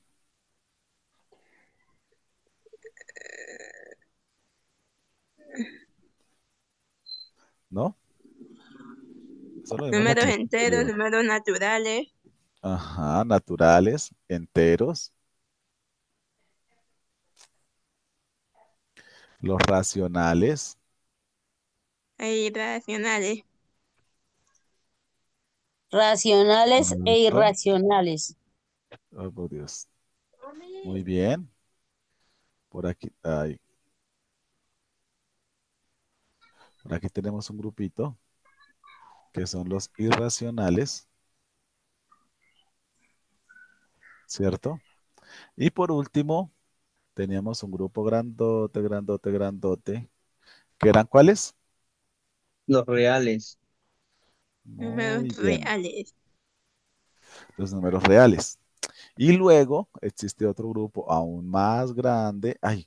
¿No? Eso lo vimos la Números clase enteros, anterior. números naturales. Ajá, naturales, enteros. Los racionales. e irracionales. Racionales e Correcto. irracionales. Oh, por Dios. Muy bien. Por aquí, ay, por aquí tenemos un grupito que son los irracionales, ¿cierto? Y por último, teníamos un grupo grandote, grandote, grandote, que eran ¿cuáles? Los reales. Números Muy bien, reales. los números reales. Y luego existe otro grupo aún más grande, ay,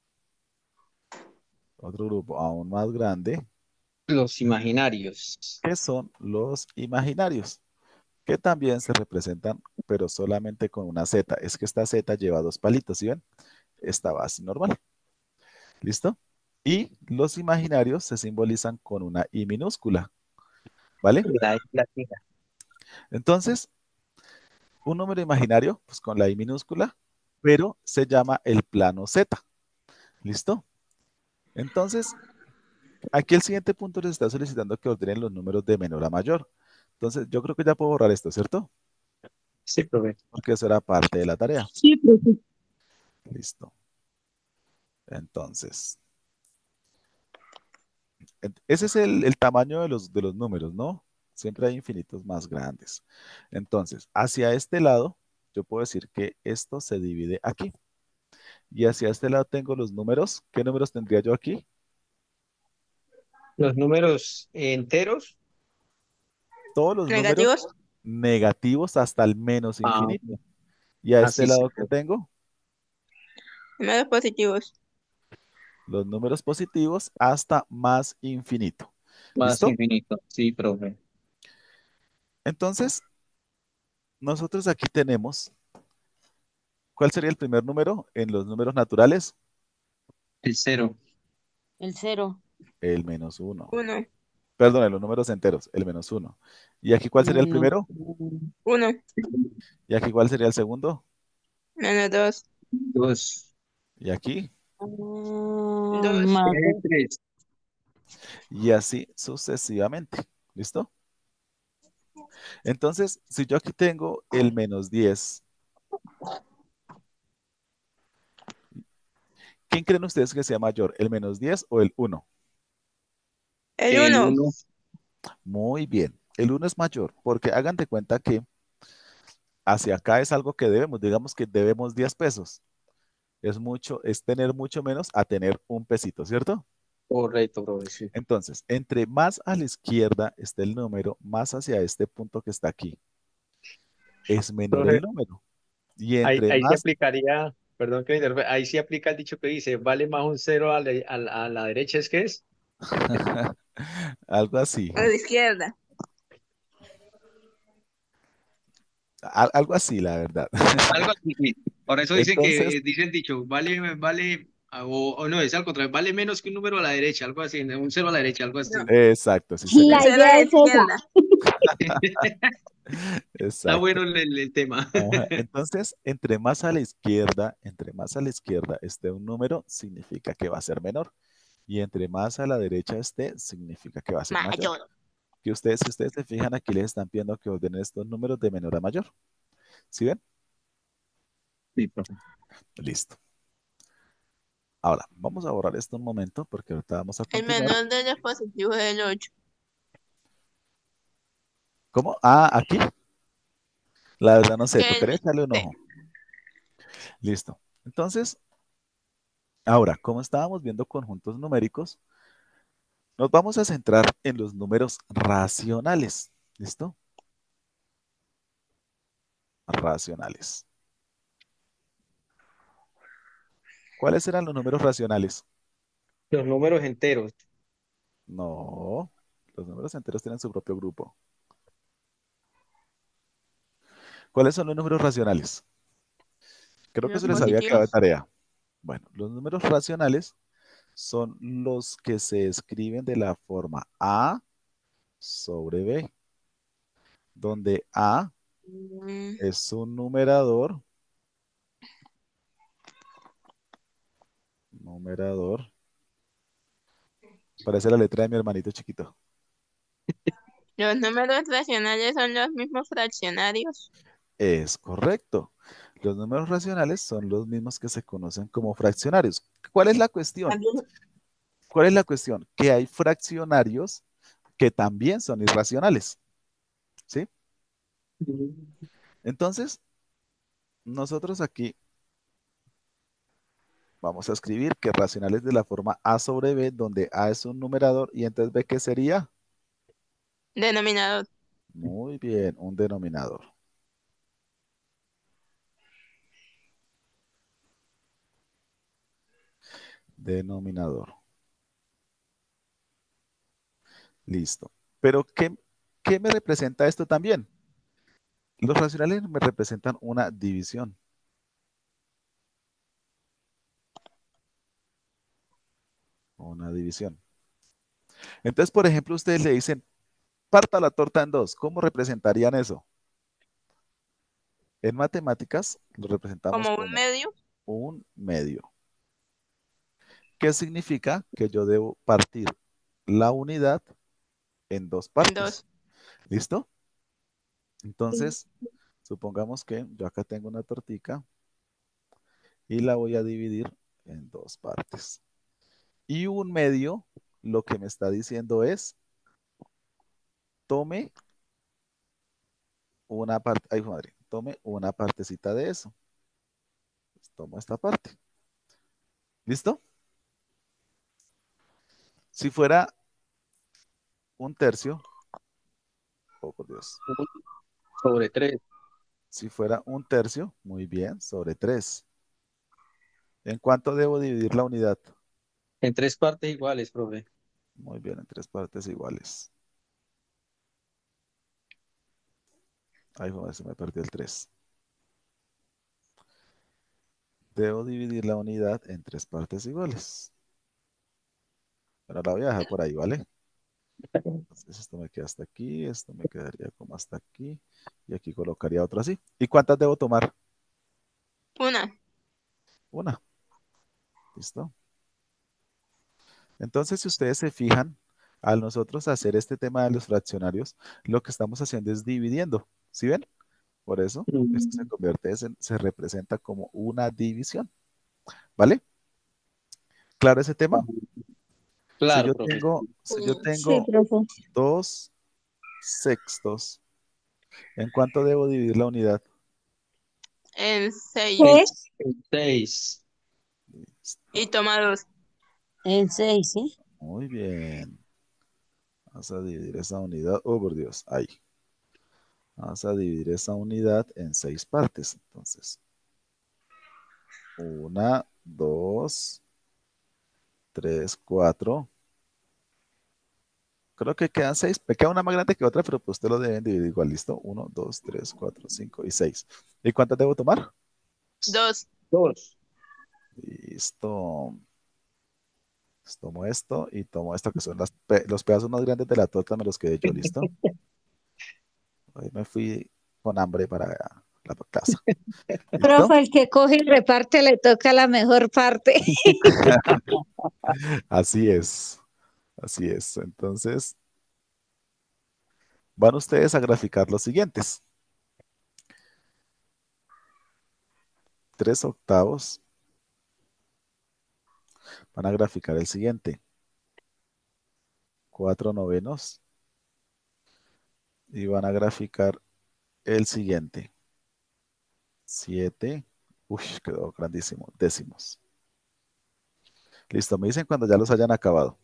otro grupo aún más grande, Los imaginarios. que son los imaginarios, que también se representan, pero solamente con una Z. Es que esta Z lleva dos palitos, ¿sí ven? Esta base normal. ¿Listo? Y los imaginarios se simbolizan con una I minúscula, ¿vale? La I latina. Entonces, un número imaginario, pues con la I minúscula, pero se llama el plano Z. ¿Listo? Entonces, aquí el siguiente punto les está solicitando que ordenen los números de menor a mayor. Entonces, yo creo que ya puedo borrar esto, ¿cierto? Sí, profe. Porque eso era parte de la tarea. Sí, profe. Listo. Entonces, ese es el tamaño de los números, ¿no? Siempre hay infinitos más grandes. Entonces, hacia este lado, yo puedo decir que esto se divide aquí. Y hacia este lado tengo los números. ¿Qué números tendría yo aquí? Los números enteros. Todos los números Negativos. negativos hasta el menos Ah, infinito. Y a este así sí. lado que tengo Números positivos. los números positivos hasta más infinito. Más ¿Listo? infinito. Sí, profe. Entonces, nosotros aquí tenemos, ¿cuál sería el primer número en los números naturales? El cero. El cero. El menos uno. Uno. Perdón, en los números enteros, el menos uno. ¿Y aquí cuál sería el Menos primero? uno. Uno. ¿Y aquí cuál sería el segundo? Menos dos. Dos. ¿Y aquí? Dos. Más dos. Tres. Y así sucesivamente. ¿Listo? Entonces, si yo aquí tengo el menos 10, ¿quién creen ustedes que sea mayor, el menos 10 o el uno? El El uno. uno. Muy bien, el uno es mayor, porque hagan de cuenta que hacia acá es algo que debemos, digamos que debemos 10 pesos. Es mucho, es tener mucho menos a tener un pesito, ¿cierto? Correcto, profe. Sí. Entonces, entre más a la izquierda esté el número, más hacia este punto que está aquí, es menor el Profe, número. Y ahí, entre ahí se más, aplicaría, perdón que me interrumpa, ahí sí aplica el dicho que dice, vale más un cero a la derecha, ¿es que es? algo así, A la izquierda. algo así, la verdad. Algo así, sí. Por eso dicen Entonces, que, dice el dicho, vale, o no, es al contrario, vale menos que un número a la derecha, algo así, un cero a la derecha, algo No. así. exacto, sí, La señor. Cero a idea la es esa. izquierda. Está Exacto. bueno el tema. Ajá. Entonces, entre más a la izquierda esté un número, significa que va a ser menor. Y entre más a la derecha esté, significa que va a ser mayor. Mayor. Que ustedes, si ustedes se fijan, aquí les están pidiendo que ordenen estos números de menor a mayor. ¿Sí ven? Sí, profe. Listo. Ahora, vamos a borrar esto un momento porque ahorita vamos a El continuar. menor de los positivos es el 8. ¿Cómo? Ah, aquí. La verdad no sé, Que el tocaría echarle un sí. ojo. Listo. Entonces, ahora, como estábamos viendo conjuntos numéricos, nos vamos a centrar en los números racionales. ¿Listo? Racionales. ¿Cuáles eran los números racionales? Los números enteros. No, los números enteros tienen su propio grupo. ¿Cuáles son los números racionales? Creo que Los eso les había quedado de positivos. tarea. Bueno, los números racionales son los que se escriben de la forma A sobre B, donde A Mm, es un numerador Parece la letra de mi hermanito chiquito. Los números racionales son los mismos fraccionarios. Es correcto. Los números racionales son los mismos que se conocen como fraccionarios. ¿Cuál es la cuestión? También. ¿Cuál es la cuestión? Que hay fraccionarios que también son irracionales, ¿sí? Entonces, nosotros aquí vamos a escribir que racionales de la forma A sobre B, donde A es un numerador y entonces B, ¿qué sería? Denominador. Muy bien, un denominador. Denominador. Listo. Pero, ¿qué me representa esto también? Los racionales me representan una división. Una división. Entonces, por ejemplo, ustedes le dicen, parta la torta en dos. ¿Cómo representarían eso? En matemáticas lo representamos Como un como medio un medio. ¿Qué significa? Que yo debo partir la unidad en dos en partes. dos. ¿Listo? Entonces, supongamos que yo acá tengo una tortica y la voy a dividir en dos partes. Y un medio lo que me está diciendo es, tome una parte, ay, madre, tome una partecita de eso. Pues tomo esta parte. ¿Listo? Si fuera un tercio, oh por Dios, Sobre 3. si fuera un tercio, muy bien, sobre 3. ¿En cuánto debo dividir la unidad? En tres partes iguales, profe. Muy bien, en tres partes iguales. Ay, joder, se me perdió el 3. Debo dividir la unidad en tres partes iguales. Pero la voy a dejar por ahí, ¿vale? Entonces esto me queda hasta aquí, esto me quedaría como hasta aquí, y aquí colocaría otro así. ¿Y cuántas debo tomar? Una. Una. ¿Listo? Entonces, si ustedes se fijan, al nosotros hacer este tema de los fraccionarios, lo que estamos haciendo es dividiendo. ¿Sí ven? Por eso, esto se convierte, se representa como una división. ¿Vale? ¿Claro ese tema? Si Claro, yo profe. tengo, si yo Sí, tengo profe. 2/6, ¿en cuánto debo dividir la unidad? En seis. En, 6. en 6. Y Listo. toma dos. En 6, ¿sí? Muy bien. Vamos a dividir esa unidad. Oh, por Dios. Ahí. Vamos a dividir esa unidad en 6 partes. Entonces, una, dos, tres, cuatro. Creo que quedan 6. Me queda una más grande que otra, pero pues ustedes lo deben dividir igual. ¿Listo? Uno, dos, tres, cuatro, cinco y 6. ¿Y cuántas debo tomar? Dos. 2. Listo. Pues tomo esto y tomo esto que son los pedazos más grandes de la torta, me los quedé yo. ¿Listo? Hoy me fui con hambre para la casa. ¿Listo? Profe, el que coge y reparte le toca la mejor parte. Así es. Así es. Entonces, van ustedes a graficar los siguientes. 3/8 van a graficar el siguiente. 4/9 y van a graficar el siguiente. 7. Uy, quedó grandísimo. Décimos. Listo, me dicen cuando ya los hayan acabado.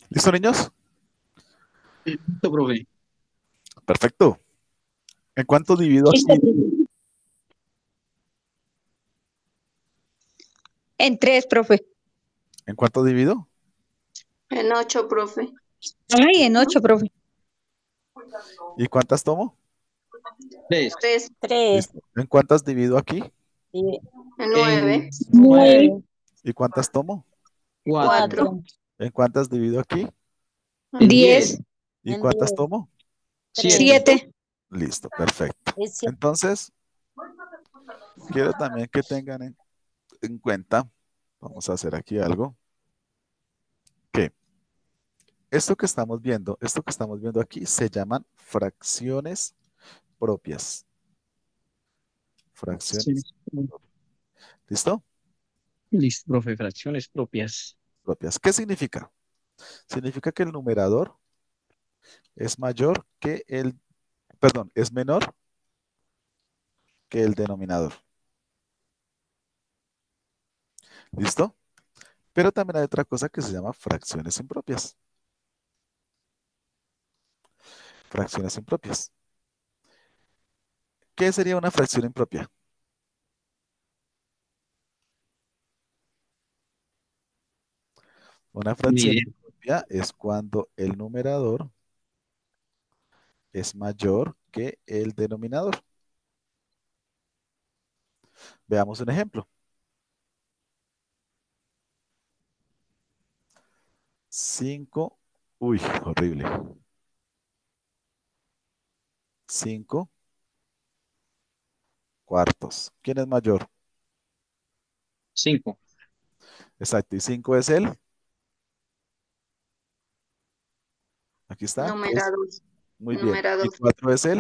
¿Listo, niños? Listo, profe. Perfecto. ¿En cuánto divido Listo, aquí? profe. En 3, profe. ¿En cuánto divido? En 8, profe. Ay, en 8, profe. ¿Y cuántas tomo? 3. 3. 3, Listo. ¿En cuántas divido aquí? En En 9. 9. 9, ¿Y cuántas tomo? 4. 4. 4, ¿En cuántas divido aquí? En 10. 10, ¿Y en cuántas 10, tomo? 7. 3. 7. Listo, perfecto. Es cierto. Entonces, quiero también que tengan en cuenta, vamos a hacer aquí algo, que esto que estamos viendo aquí se llaman fracciones propias. Fracciones ¿listo? Listo, profe. Fracciones propias. Propias. ¿Qué significa? Significa que el numerador es mayor que perdón, es menor que el denominador. ¿Listo? Pero también hay otra cosa que se llama fracciones impropias. Fracciones impropias. ¿Qué sería una fracción impropia? Una Ni fracción idea. impropia es cuando el numerador es mayor que el denominador. Veamos un ejemplo. 5, uy, horrible. 5 cuartos. ¿Quién es mayor? 5. Exacto, y 5 es aquí está, que es Numerador. muy bien. Y Numerador. 4 es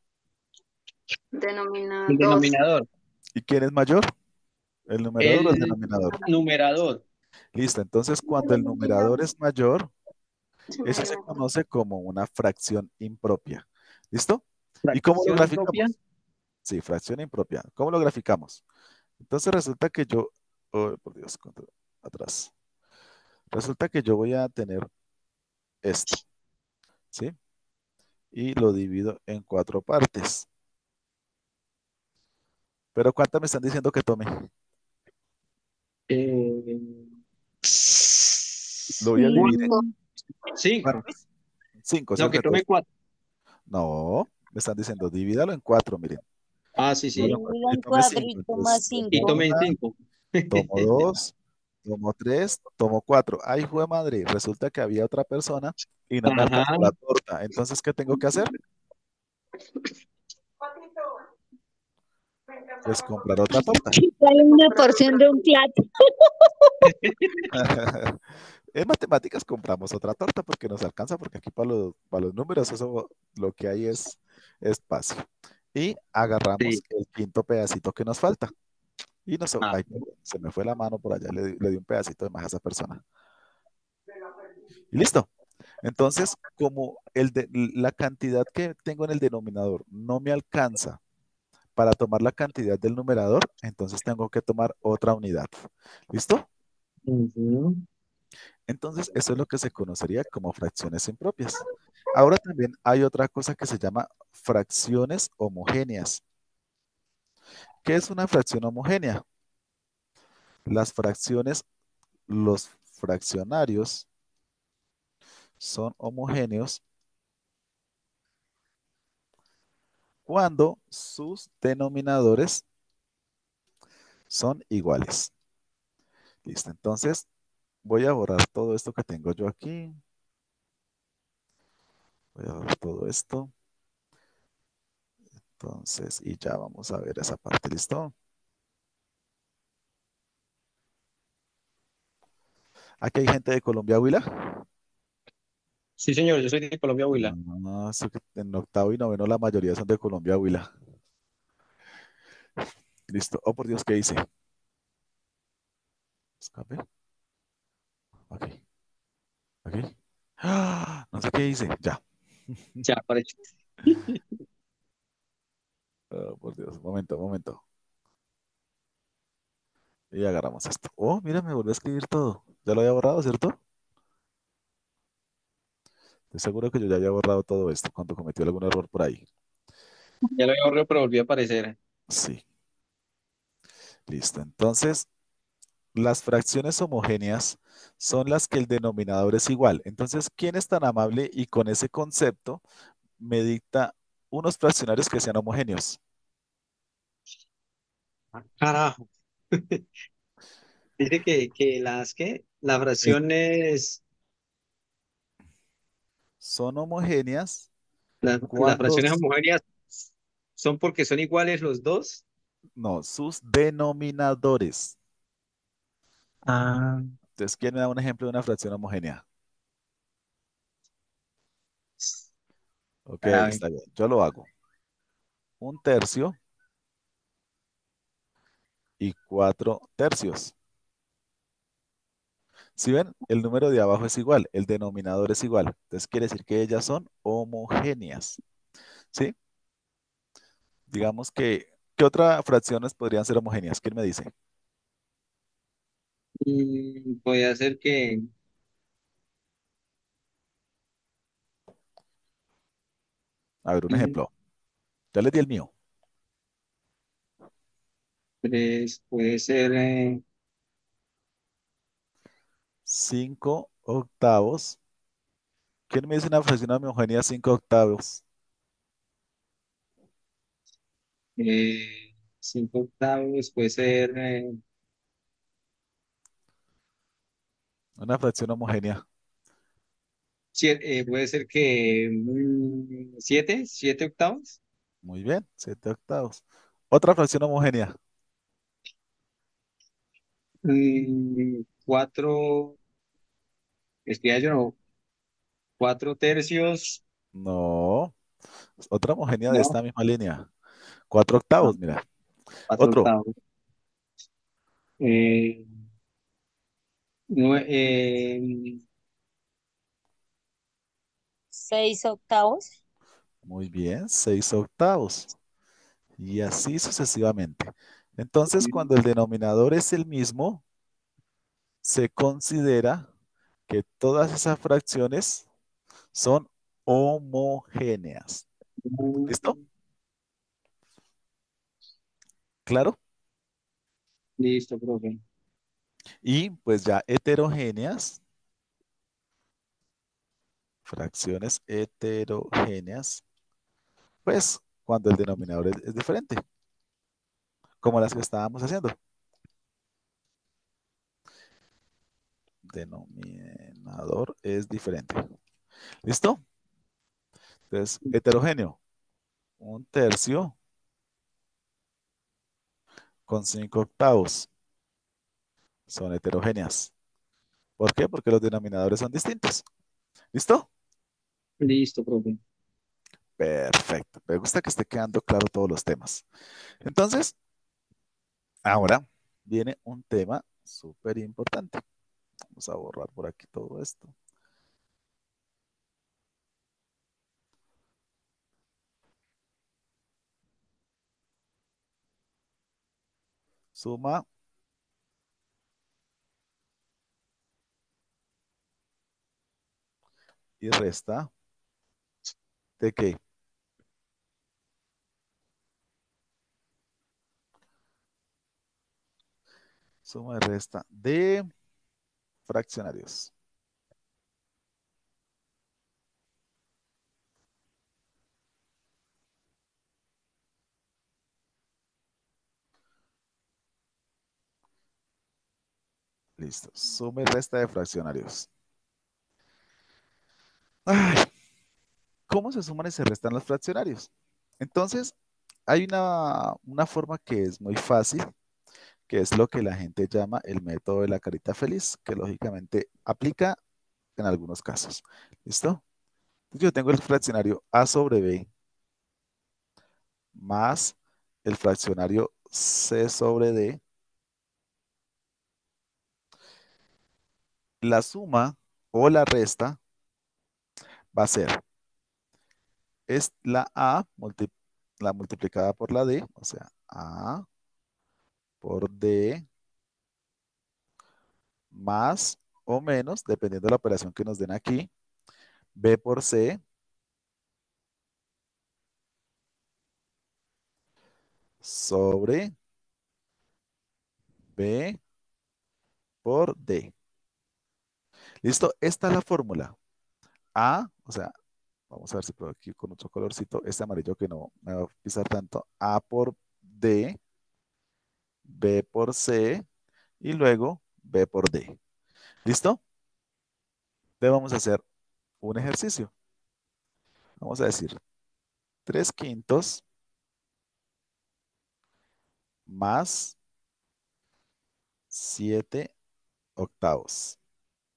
El Denominador. denominador. ¿y quién es mayor? ¿El numerador o el El denominador? numerador. Listo, entonces cuando el numerador es mayor, Se me ese se olvidó. conoce como una fracción impropia. ¿Listo? ¿Y cómo lo Fracción impropia. graficamos? Sí, fracción impropia. ¿Cómo lo graficamos? Entonces resulta que yo, oh, por Dios, atrás. Resulta que yo voy a tener esto, ¿sí? Y lo divido en 4 partes. Pero ¿cuántas me están diciendo que tome? Eh, Lo voy a dividir en 5. ¿cuántas? 5, No, ¿cierto? que tome Entonces, 4. no, me están diciendo, divídalo en 4, miren. Ah, sí, sí. Divídalo en 4 Dividido y en tome 4 5. y toma Entonces, Y tomo 5. tome 1, 5. tomo 2, tomo 3, tomo 4. Ay, jue madre, resulta que había otra persona y no me Ajá. alcanzó la torta. Entonces, ¿qué tengo que hacer? Pues comprar otra torta. Sale una porción de un plato. En matemáticas compramos otra torta porque nos alcanza, porque aquí para los números eso lo que hay es espacio. Y agarramos Sí. el quinto pedacito que nos falta. Y Ah, ay, perdón, se me fue la mano por allá, le di un pedacito de más a esa persona. Y listo. Entonces, como la cantidad que tengo en el denominador no me alcanza para tomar la cantidad del numerador, entonces tengo que tomar otra unidad. ¿Listo? ujú. Entonces, eso es lo que se conocería como fracciones impropias. Ahora también hay otra cosa que se llama fracciones homogéneas. ¿Qué es una fracción homogénea? Las fracciones, los fraccionarios son homogéneos cuando sus denominadores son iguales. Listo, entonces voy a borrar todo esto que tengo yo aquí. Voy a borrar todo esto. Entonces, y ya vamos a ver esa parte, ¿listo? Aquí hay gente de Colombia, Huila. Sí, señor, yo soy de Colombia, Huila. No, eso que en octavo y noveno la mayoría son de Colombia, Huila. Listo. Oh, por Dios, ¿qué hice? Escape. Ok, ok. ¡Ah! No sé qué hice. Ya. Ya apareció. Oh, por Dios, un momento, un momento. Y agarramos esto. Oh, mira, me volvió a escribir todo. Ya lo había borrado, ¿cierto? Estoy seguro que yo ya había borrado todo esto cuando cometió algún error por ahí. Ya lo había borrado, pero volvió a aparecer. Sí, listo. Entonces, las fracciones homogéneas son las que el denominador es igual. Entonces, ¿quién es tan amable y con ese concepto me dicta unos fraccionarios que sean homogéneos? Carajo. Dice que las El- fracciones, son homogéneas las cuando, fracciones homogéneas son porque son iguales los dos. no, sus denominadores. Ah, Entonces, ¿quién me da un ejemplo de una fracción homogénea? Ok, grave. está bien. Yo lo hago. Un tercio y 4 tercios. Si ven, el número de abajo es igual, el denominador es igual. Entonces quiere decir que ellas son homogéneas. ¿Sí? Digamos que, ¿qué otras fracciones podrían ser homogéneas? ¿Quién me dice? Puede ser que A ver, un mm, ejemplo. Ya les di el mío. puede ser 5 octavos. ¿Quién me dice una fracción homogénea 5 octavos? 5 octavos, puede ser Una fracción homogénea. puede ser que 7 octavos. Muy bien, 7 octavos. Otra fracción homogénea. Cuatro, escriba yo no, 4 tercios, No, otra homogénea de no, esta misma línea. 4 octavos, no, mira. cuatro Otro. octavos. Eh, nue- eh, 6 octavos. Muy bien, 6 octavos. Y así sucesivamente. Entonces, cuando el denominador es el mismo, se considera que todas esas fracciones son homogéneas. ¿Listo? ¿Claro? listo, profe. Y pues ya heterogéneas, fracciones heterogéneas, pues cuando el denominador es diferente, como las que estábamos haciendo. Denominador es diferente. ¿Listo? Entonces, heterogéneo, un tercio con 5 octavos son heterogéneas. ¿Por qué? Porque los denominadores son distintos. ¿Listo? Listo, profe. Perfecto. Me gusta que esté quedando claro todos los temas. Entonces, ahora viene un tema súper importante. Vamos a borrar por aquí todo esto. Suma y resta de qué? Suma y resta de fraccionarios. Listo. Suma y resta de fraccionarios. Ay, ¿cómo se suman y se restan los fraccionarios? Entonces, hay una forma que es muy fácil, que es lo que la gente llama el método de la carita feliz, que lógicamente aplica en algunos casos. ¿Listo? Entonces yo tengo el fraccionario a sobre b más el fraccionario c sobre d. La suma o la resta va a ser es la la multiplicada por la d, o sea, a por d más o menos, dependiendo de la operación que nos den aquí, B por C sobre B por D. ¿Listo? Esta es la fórmula. A, o sea, vamos a ver si puedo aquí con otro colorcito, este amarillo que no me va a pisar tanto. A por D, B por C y luego B por D. ¿Listo? Entonces vamos a hacer un ejercicio. Vamos a decir 3/5 más 7/8.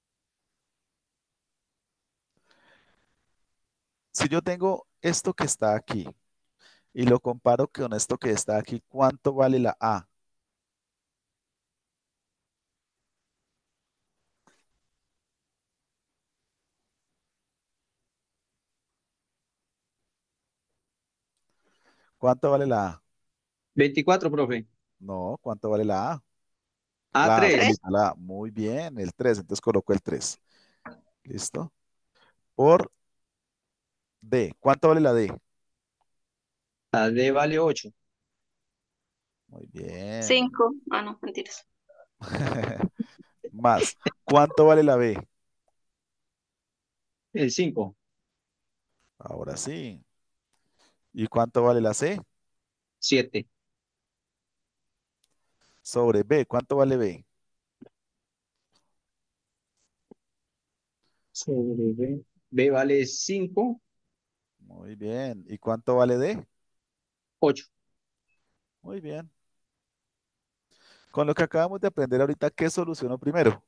Si yo tengo esto que está aquí y lo comparo con esto que está aquí, ¿cuánto vale la A? ¿Cuánto vale la A? 24, profe. No, ¿cuánto vale la A? a La A, tres Abuelita, la A. Muy bien, el 3. Entonces coloco el 3. ¿Listo? Por D. ¿Cuánto vale la D? La D vale 8. Muy bien. 5. Ah, no, mentiras. Más. ¿Cuánto vale la B? El 5. Ahora sí. ¿Y cuánto vale la C? 7. Sobre B. ¿Cuánto vale B? Sobre B. B vale 5. Muy bien. ¿Y cuánto vale D? 8. Muy bien. Con lo que acabamos de aprender ahorita, ¿qué solucionó primero?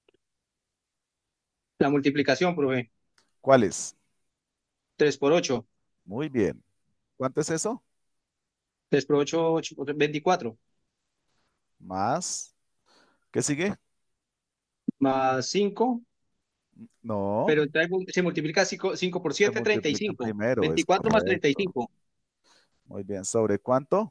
La multiplicación, profe. ¿Cuál es? 3 por 8. Muy bien. ¿Cuánto es eso? 3 por 8, 8 24. Más. ¿Qué sigue? Más 5. No, Pero entonces se multiplica 5 por se 7, multiplican 35. primero, es 24 más correcto. 35. Muy bien. ¿Sobre cuánto?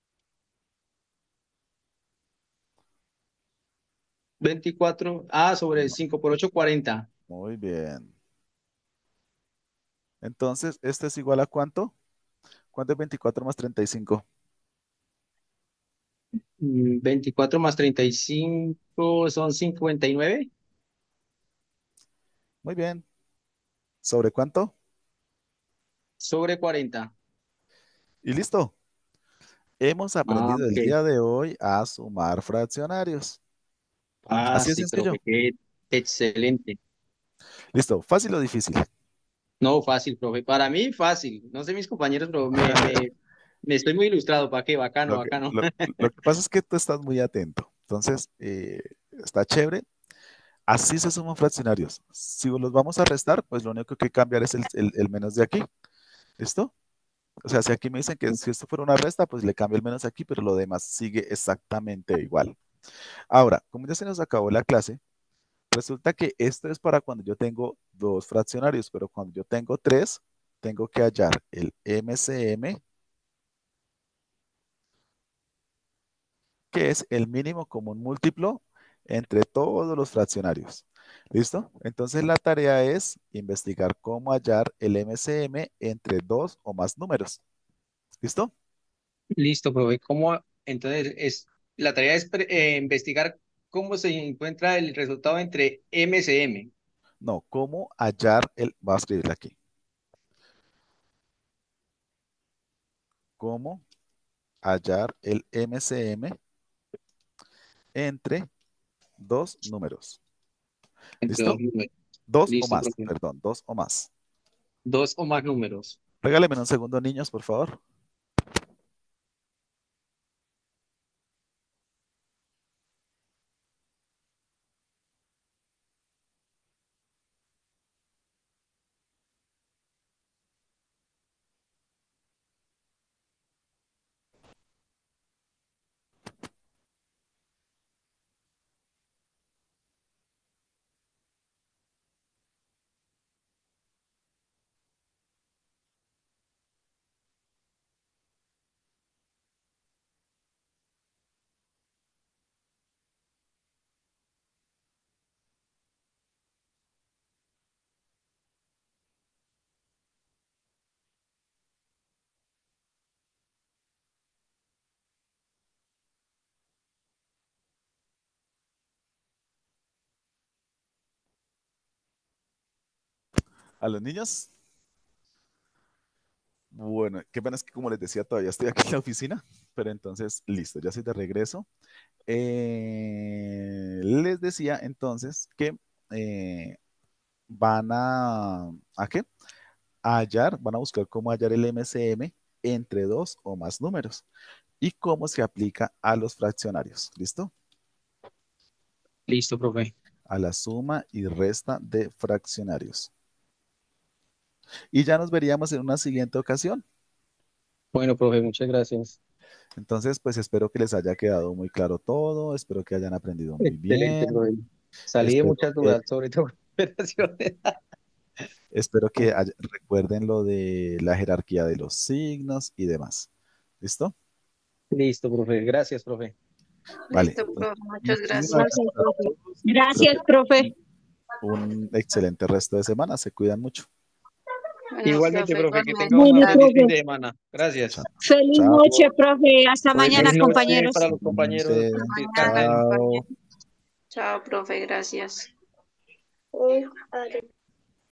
24. Sobre No. 5 por 8, 40. Muy bien. Entonces, ¿este es igual a cuánto? ¿Cuánto es 24 más 35? 24 más 35 son 59. Muy bien. ¿Sobre cuánto? Sobre 40. Y listo. Hemos aprendido el Ok. día de hoy a sumar fraccionarios. Así es Sí, sencillo. profe, qué excelente. Listo. ¿Fácil o difícil? No, fácil, profe. Para mí, fácil. No sé mis compañeros, pero me estoy muy ilustrado. ¿Para qué? Bacano, Lo que, bacano. lo- lo que pasa es que tú estás muy atento. Entonces, está chévere. Así se suman fraccionarios. Si los vamos a restar, pues lo único que cambiar es el menos de aquí. ¿Listo? O sea, si aquí me dicen que si esto fuera una resta, pues le cambio el menos aquí, pero lo demás sigue exactamente igual. Ahora, como ya se nos acabó la clase, resulta que esto es para cuando yo tengo dos fraccionarios, pero cuando yo tengo tres, tengo que hallar el MCM, que es el mínimo común múltiplo entre todos los fraccionarios. ¿Listo? Entonces la tarea es investigar cómo hallar el MCM entre dos o más números. ¿Listo? Listo, profe. Entonces, la tarea es investigar cómo se encuentra el resultado entre MCM. No, cómo hallar voy a escribirle aquí. Cómo hallar el MCM entre dos números. Entre dos ¿Listo? números. Dos o Listo, más, profe. perdón, dos o más. Dos o más números. Regálenme un segundo, niños, por favor. ¿A los niños? Bueno, qué pena es que como les decía, todavía estoy aquí en la oficina, pero entonces, listo, ya estoy de regreso. Les decía entonces que van ¿a qué? A hallar, van a buscar cómo hallar el MCM entre dos o más números y cómo se aplica a los fraccionarios. ¿Listo? Listo, profe. A la suma y resta de fraccionarios. Y ya nos veríamos en una siguiente ocasión. Bueno, profe, muchas gracias. Entonces, pues espero que les haya quedado muy claro todo, espero que hayan aprendido muy Excelente, bien, profe. Salí de espero muchas que, dudas, sobre todo con operaciones. espero que recuerden lo de la jerarquía de los signos y demás. ¿Listo? Listo, profe. Gracias, profe. Vale. Listo, Entonces, profe. Muchas muchísimas gracias. gracias a todos. Gracias, Espero profe. que un excelente resto de semana. Se cuidan mucho. Bueno, Igualmente, profe, profe, que tenga igualmente. un Bueno, feliz fin profe. de semana. Gracias. Chao. Feliz Chao. noche, profe. Hasta mañana, Feliz Listo. noche compañeros. para los compañeros. Igualmente. Hasta Que mañana, descansen. Chao. compañero. Chao, profe. Gracias.